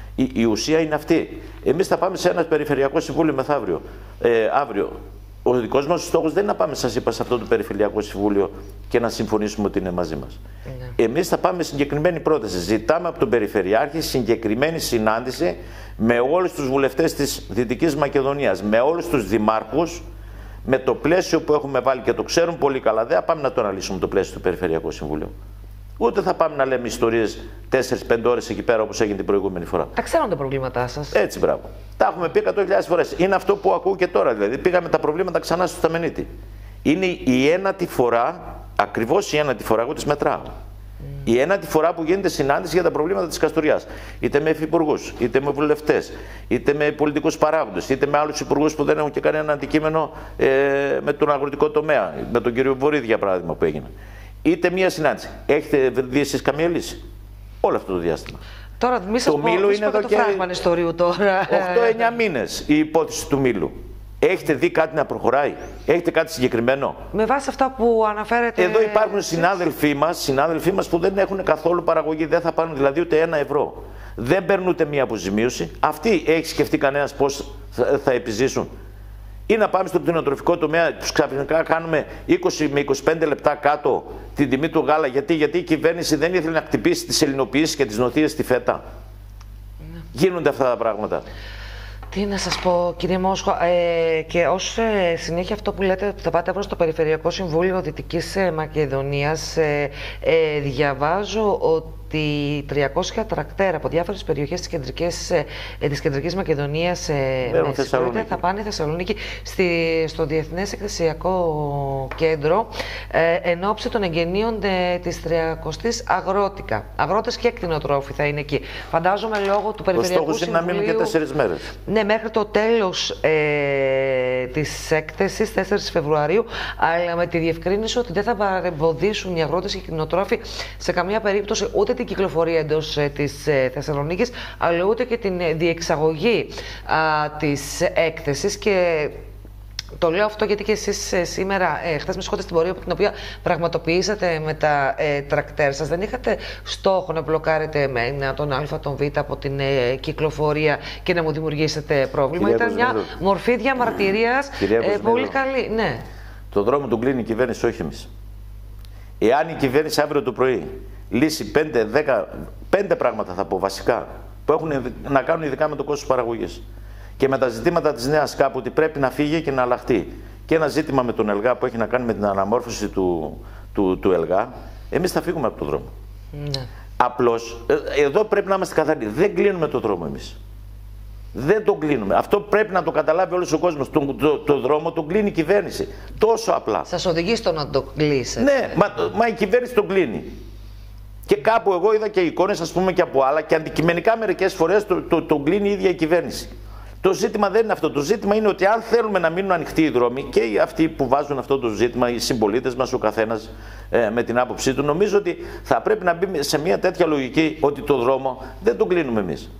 Η ουσία είναι αυτή. Εμείς θα πάμε σε ένα περιφερειακό συμβούλιο μεθαύριο. Αύριο. Ο δικός μας στόχος δεν είναι να πάμε, σας είπα, σε αυτό το περιφερειακό συμβούλιο και να συμφωνήσουμε ότι είναι μαζί μας. Εμείς θα πάμε με συγκεκριμένη πρόταση. Ζητάμε από τον Περιφερειάρχη συγκεκριμένη συνάντηση με όλους τους βουλευτές της Δυτικής Μακεδονίας, με όλους τους δημάρχους, με το πλαίσιο που έχουμε βάλει και το ξέρουν πολύ καλά. Δεν θα πάμε να το αναλύσουμε το πλαίσιο του Περιφερειακού Συμβουλίου. Ούτε θα πάμε να λέμε ιστορίες 4-5 ώρες εκεί πέρα όπως έγινε την προηγούμενη φορά. Τα ξέρουν τα προβλήματά σας. Έτσι, μπράβο. Τα έχουμε πει 100.000 φορές. Είναι αυτό που ακούω και τώρα. Δηλαδή, πήγαμε τα προβλήματα ξανά στο Σταμενίτη. Είναι η ένατη φορά, ακριβώς η ένατη φορά, εγώ τις μετράω. Η ένατη φορά που γίνεται συνάντηση για τα προβλήματα της Καστοριάς. Είτε με υφυπουργούς, είτε με βουλευτές, είτε με πολιτικούς παράγοντες, είτε με άλλους υπουργούς που δεν έχουν και κανένα αντικείμενο με τον αγροτικό τομέα. Με τον κύριο Βορύδη, για παράδειγμα, που έγινε. Είτε μία συνάντηση. Έχετε δει εσείς καμία λύση όλο αυτό το διάστημα? Τώρα, μη σας πω, είναι εδώ και φράγμα ιστορίου τώρα. 8-9 μήνες η υπόθεση του Μήλου. Έχετε δει κάτι να προχωράει? Έχετε κάτι συγκεκριμένο? Με βάση αυτά που αναφέρετε. Εδώ υπάρχουν συνάδελφοί μας που δεν έχουν καθόλου παραγωγή, δεν θα πάρουν δηλαδή ούτε €1. Δεν παίρνουν ούτε μία αποζημίωση. Αυτοί, έχει σκεφτεί κανένας πώς θα επιζήσουν? Ή να πάμε στο κτηνοτροφικό τομέα, που ξαφνικά κάνουμε 20 με 25 λεπτά κάτω την τιμή του γάλα. Γιατί η κυβέρνηση δεν ήθελε να χτυπήσει τις ελληνοποιήσεις και τις νοθείες στη φέτα. Γίνονται αυτά τα πράγματα. Τι να σας πω, κύριε Μόσχο, και ως συνέχεια αυτό που λέτε ότι θα πάτε αύριο στο Περιφερειακό Συμβούλιο Δυτικής Μακεδονίας, διαβάζω ότι 300 τρακτέρ από διάφορες περιοχές της Κεντρικής Μακεδονίας θα πάνε Θεσσαλονίκη στο Διεθνές Εκθεσιακό Κέντρο εν ώψη των εγγενείων της 30ης Αγρότικα. Αγρότες και κτηνοτρόφοι θα είναι εκεί. Φαντάζομαι λόγω του Περιφερειακού Συμβουλίου. Ο στόχος είναι να μείνουν και 4 μέρες. Ναι, μέχρι το τέλος της έκθεσης, 4 Φεβρουαρίου, αλλά με τη διευκρίνηση ότι δεν θα παρεμποδίσουν οι αγρότες και οι κτηνοτρόφοι σε καμία περίπτωση ούτε την κυκλοφορία εντός της Θεσσαλονίκης, αλλά ούτε και την διεξαγωγή της έκθεσης. Και το λέω αυτό γιατί και εσείς σήμερα, χθες με συγχωρείτε, στην πορεία την οποία πραγματοποιήσατε με τα τρακτέρ σας, δεν είχατε στόχο να μπλοκάρετε με τον Α, τον Β από την κυκλοφορία και να μου δημιουργήσετε πρόβλημα? Κυρία Ήταν μια μορφή διαμαρτυρίας πολύ καλή. Ναι. Το δρόμο τον κλείνει η κυβέρνηση, όχι εμείς. Εάν η κυβέρνηση αύριο το πρωί λύσει 5 πράγματα, θα πω βασικά, που έχουν να κάνουν ειδικά με το κόστος παραγωγής και με τα ζητήματα της νέας ΚΑΠ, ότι πρέπει να φύγει και να αλλάχτεί, και ένα ζήτημα με τον ΕΛΓΑ που έχει να κάνει με την αναμόρφωση του ΕΛΓΑ, εμείς θα φύγουμε από τον δρόμο. Ναι. Απλώς, εδώ πρέπει να είμαστε καθαροί. Δεν κλείνουμε τον δρόμο εμείς. Δεν τον κλείνουμε. Αυτό πρέπει να το καταλάβει όλος ο κόσμος. Το δρόμο τον κλείνει η κυβέρνηση. Τόσο απλά. Σας οδηγεί στο να το κλείσετε. Ναι, μα η κυβέρνηση τον κλείνει. Και κάπου εγώ είδα και εικόνες, ας πούμε, και από άλλα, και αντικειμενικά μερικές φορές τον κλείνει η ίδια η κυβέρνηση. Το ζήτημα δεν είναι αυτό. Το ζήτημα είναι ότι αν θέλουμε να μείνουν ανοιχτοί οι δρόμοι, και αυτοί που βάζουν αυτό το ζήτημα, οι συμπολίτες μας, ο καθένας με την άποψή του, νομίζω ότι θα πρέπει να μπει σε μια τέτοια λογική ότι το δρόμο δεν τον κλείνουμε εμείς.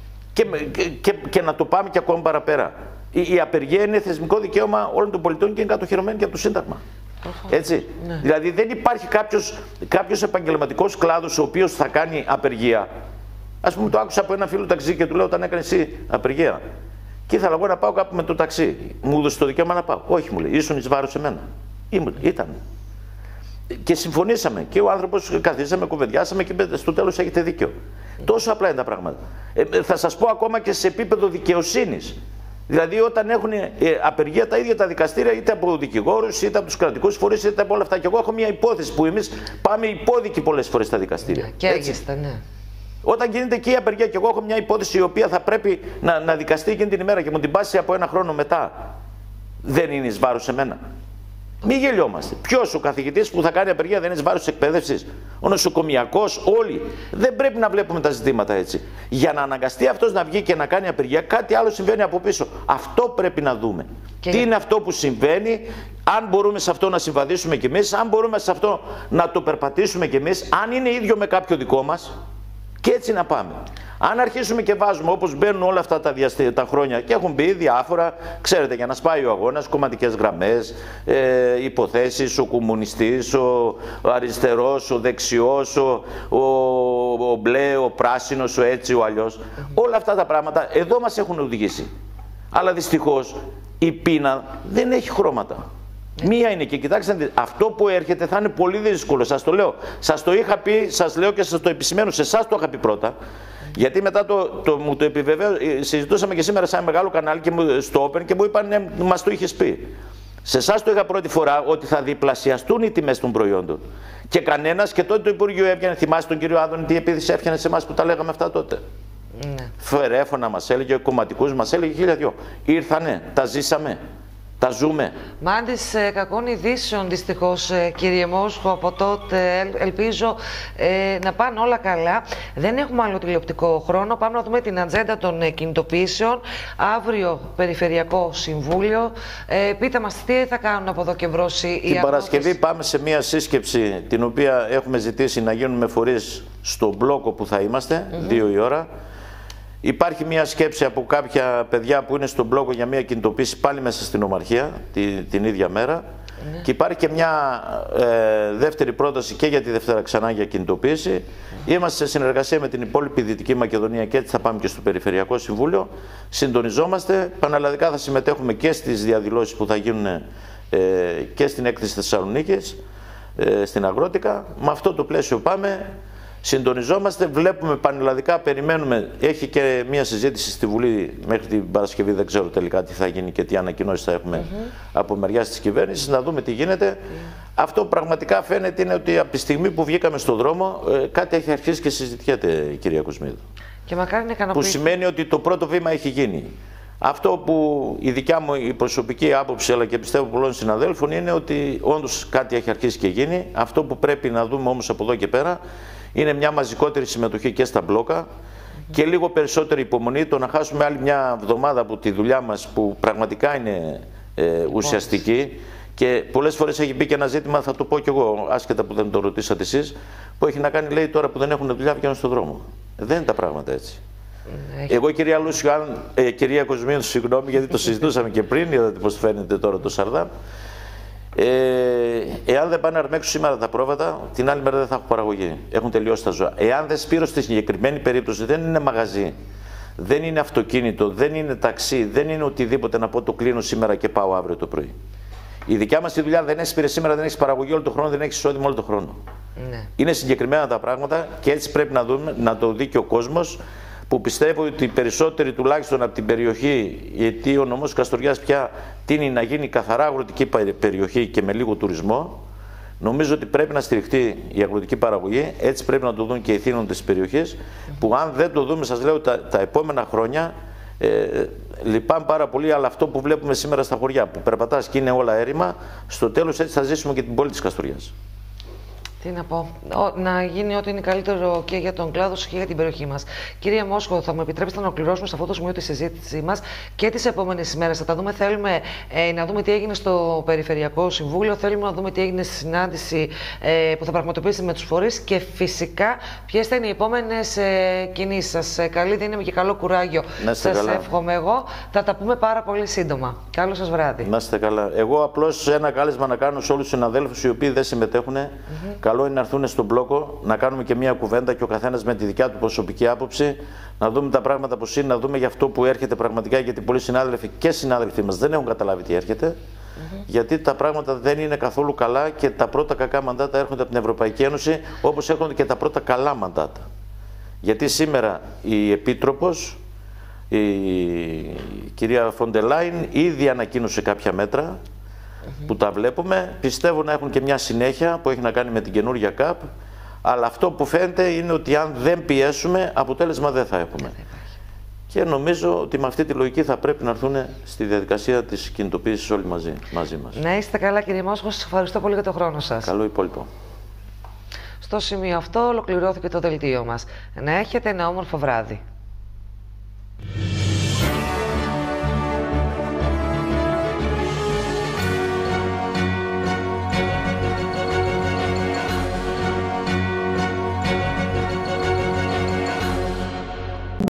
Και να το πάμε και ακόμα παραπέρα. Η απεργία είναι θεσμικό δικαίωμα όλων των πολιτών και είναι κατοχυρωμένη και από το Σύνταγμα. Έτσι. Ναι. Δηλαδή δεν υπάρχει κάποιος επαγγελματικός κλάδος ο οποίος θα κάνει απεργία. Ας πούμε, το άκουσα από ένα φίλο ταξί και του λέω: όταν έκανε εσύ απεργία και ήθελα εγώ να πάω κάπου με το ταξί, μου έδωσε το δικαίωμα να πάω? Όχι, μου λέει, ήσουν εις βάρος εμένα. Ήταν. Και συμφωνήσαμε. Και ο άνθρωπος, καθίσαμε, κουβεντιάσαμε και είπε: στο τέλος έχετε δίκιο. Τόσο απλά είναι τα πράγματα. Θα σας πω ακόμα και σε επίπεδο δικαιοσύνης. Δηλαδή, όταν έχουν απεργία τα ίδια τα δικαστήρια, είτε από δικηγόρους, είτε από τους κρατικούς φορείς, είτε από όλα αυτά. Και εγώ έχω μια υπόθεση που εμείς πάμε υπόδικοι πολλές φορές στα δικαστήρια. Και έρχεστε, ναι. Όταν γίνεται εκεί η απεργία, και εγώ έχω μια υπόθεση η οποία θα πρέπει να δικαστεί εκείνη την ημέρα και μου την πάσει από 1 χρόνο μετά. δεν είναι εις βάρος εμένα? Μην γελιόμαστε. Ποιος ο καθηγητής που θα κάνει απεργία δεν είναι εις βάρος της εκπαίδευσης? Ο νοσοκομιακός, όλοι. Δεν πρέπει να βλέπουμε τα ζητήματα έτσι. Για να αναγκαστεί αυτός να βγει και να κάνει απεργία, κάτι άλλο συμβαίνει από πίσω. Αυτό πρέπει να δούμε. Τι είναι αυτό που συμβαίνει, αν μπορούμε σε αυτό να συμβαδίσουμε κι εμείς, αν μπορούμε σε αυτό να το περπατήσουμε κι εμείς, αν είναι ίδιο με κάποιο δικό μας, και έτσι να πάμε. Αν αρχίσουμε και βάζουμε, όπως μπαίνουν όλα αυτά τα χρόνια και έχουν μπει διάφορα, ξέρετε, για να σπάει ο αγώνας, κομματικές γραμμές, υποθέσεις, ο κομμουνιστής, ο αριστερός, ο δεξιός, ο μπλε, ο πράσινος, ο έτσι, ο αλλιώς. Όλα αυτά τα πράγματα εδώ μας έχουν οδηγήσει. Αλλά δυστυχώς η πείνα δεν έχει χρώματα. Μία είναι, και κοιτάξτε, αυτό που έρχεται θα είναι πολύ δύσκολο. Σας το λέω. Σας το είχα πει, σας λέω και σας το επισημαίνω. Σε εσάς το είχα πει πρώτα. Γιατί μετά μου το επιβεβαίω. Συζητούσαμε και σήμερα σε ένα μεγάλο κανάλι και στο Open και μου είπαν, ναι, μας το είχες πει. Σε εσάς το είχα πρώτη φορά ότι θα διπλασιαστούν οι τιμές των προϊόντων. Και κανένας, και τότε το Υπουργείο έπιανε, θυμάστε τον κύριο Άδωνη, τι επίθεση έφτιανε σε εμάς που τα λέγαμε αυτά τότε? Ναι. Φερέφωνα μας έλεγε, κομματικούς μας έλεγε, χίλια δυο. Ήρθανε, τα ζήσαμε. Τα ζούμε. Μάντης κακών ειδήσεων, δυστυχώς, κύριε Μόσχο, από τότε. Ελπίζω να πάνε όλα καλά. Δεν έχουμε άλλο τηλεοπτικό χρόνο. Πάμε να δούμε την ατζέντα των κινητοποιήσεων. Αύριο Περιφερειακό Συμβούλιο. Πείτε μας τι θα κάνουν από εδώ και μπρος οι Την Παρασκευή πάμε σε μια σύσκεψη την οποία έχουμε ζητήσει να γίνουμε φορείς στο μπλόκο που θα είμαστε, 2 η ώρα. Υπάρχει μια σκέψη από κάποια παιδιά που είναι στον μπλόκο για μια κινητοποίηση πάλι μέσα στην Ομαρχία την ίδια μέρα. Και υπάρχει και μια δεύτερη πρόταση και για τη Δευτέρα ξανά για κινητοποίηση. Είμαστε σε συνεργασία με την υπόλοιπη Δυτική Μακεδονία και έτσι θα πάμε και στο Περιφερειακό Συμβούλιο. Συντονιζόμαστε. Πανελλαδικά θα συμμετέχουμε και στις διαδηλώσεις που θα γίνουν και στην έκθεση Θεσσαλονίκης, στην Αγρότικα. Με αυτό το πλαίσιο πάμε. Συντονιζόμαστε, βλέπουμε πανελλαδικά, περιμένουμε. Έχει και μια συζήτηση στη Βουλή μέχρι την Παρασκευή. Δεν ξέρω τελικά τι θα γίνει και τι ανακοινώσεις θα έχουμε από μεριάς της κυβέρνησης. Να δούμε τι γίνεται. Αυτό που πραγματικά φαίνεται είναι ότι από τη στιγμή που βγήκαμε στον δρόμο, κάτι έχει αρχίσει και συζητιέται, κυρία Κοσμίδου. Και μακάρι να ικανοποιήσει. Που σημαίνει ότι το πρώτο βήμα έχει γίνει. Αυτό που η δικιά μου η προσωπική άποψη, αλλά και πιστεύω πολλών συναδέλφων, είναι ότι όντως κάτι έχει αρχίσει και γίνει. Αυτό που πρέπει να δούμε όμως από εδώ και πέρα είναι μια μαζικότερη συμμετοχή και στα μπλόκα και λίγο περισσότερη υπομονή. Το να χάσουμε άλλη μια εβδομάδα από τη δουλειά μας που πραγματικά είναι ουσιαστική και πολλές φορές έχει μπει και ένα ζήτημα, θα το πω κι εγώ, άσχετα που δεν το ρωτήσατε εσείς, που έχει να κάνει, λέει, τώρα που δεν έχουν δουλειά βγαίνουν στον δρόμο. Δεν είναι τα πράγματα έτσι. Εγώ, κυρία Λούσιο, κυρία Κοσμίδου, συγγνώμη, γιατί το συζητούσαμε και πριν, είδατε πώς φαίνεται τώρα το Σαρδάμ. Εάν δεν πάνε να αρμέξουν σήμερα τα πρόβατα, την άλλη μέρα δεν θα έχω παραγωγή. Έχουν τελειώσει τα ζώα. Εάν δεν σπείρω στη συγκεκριμένη περίπτωση, δεν είναι μαγαζί, δεν είναι αυτοκίνητο, δεν είναι ταξί, δεν είναι οτιδήποτε να πω το κλείνω σήμερα και πάω αύριο το πρωί. Η δικιά μας τη δουλειά δεν έσπηρε σήμερα, δεν έχει παραγωγή όλο τον χρόνο, δεν έχει εισόδημα όλο τον χρόνο. Ναι. Είναι συγκεκριμένα τα πράγματα και έτσι πρέπει να δούμε, να το δει και ο κόσμος. Που πιστεύω ότι οι περισσότεροι τουλάχιστον από την περιοχή, γιατί ο νομός Καστοριάς πια τείνει να γίνει καθαρά αγροτική περιοχή και με λίγο τουρισμό, νομίζω ότι πρέπει να στηριχτεί η αγροτική παραγωγή, έτσι πρέπει να το δουν και οι θύνοντες της περιοχής, που αν δεν το δούμε, σας λέω, τα επόμενα χρόνια, λυπάμαι πάρα πολύ, αλλά αυτό που βλέπουμε σήμερα στα χωριά, που περπατάς και είναι όλα έρημα, στο τέλος έτσι θα ζήσουμε και την πόλη της Καστοριάς. Τι να πω, να γίνει ό,τι είναι καλύτερο και για τον κλάδο και για την περιοχή μας. Κύριε Μόσχο, θα μου επιτρέψετε να ολοκληρώσουμε σε αυτό το σημείο τη συζήτησή μας και τις επόμενες ημέρες. Θα τα δούμε. Θέλουμε να δούμε τι έγινε στο Περιφερειακό Συμβούλιο, θέλουμε να δούμε τι έγινε στη συνάντηση που θα πραγματοποιήσετε με τους φορείς και φυσικά ποιες θα είναι οι επόμενες κινήσεις σας. Καλή δύναμη και καλό κουράγιο. Σας εύχομαι εγώ. Θα τα πούμε πάρα πολύ σύντομα. Καλό σας βράδυ. Να είστε καλά. Εγώ απλώς ένα κάλεσμα να κάνω σε όλους τους συναδέλφους οι οποίοι δεν συμμετέχουν. Καλό είναι να έρθουν στον μπλόκο, να κάνουμε και μια κουβέντα και ο καθένας με τη δικιά του προσωπική άποψη, να δούμε τα πράγματα πώς είναι, να δούμε για αυτό που έρχεται πραγματικά, γιατί πολλοί συνάδελφοι και συνάδελφοί μας δεν έχουν καταλάβει τι έρχεται, γιατί τα πράγματα δεν είναι καθόλου καλά και τα πρώτα κακά μαντάτα έρχονται από την Ευρωπαϊκή Ένωση, όπως έρχονται και τα πρώτα καλά μαντάτα. Γιατί σήμερα η Επίτροπος, η κυρία Φοντερ Λάιεν, ήδη ανακοίνωσε κάποια μέτρα, που τα βλέπουμε, πιστεύω να έχουν και μια συνέχεια που έχει να κάνει με την καινούργια ΚΑΠ, αλλά αυτό που φαίνεται είναι ότι αν δεν πιέσουμε, αποτέλεσμα δεν θα έχουμε. Και νομίζω ότι με αυτή τη λογική θα πρέπει να έρθουν στη διαδικασία της κινητοποίησης όλοι μαζί μας. Να είστε καλά, κύριε Μόσχο. Σας ευχαριστώ πολύ για τον χρόνο σας. Καλό υπόλοιπο. Στο σημείο αυτό ολοκληρώθηκε το δελτίο μας. Να έχετε ένα όμορφο βράδυ.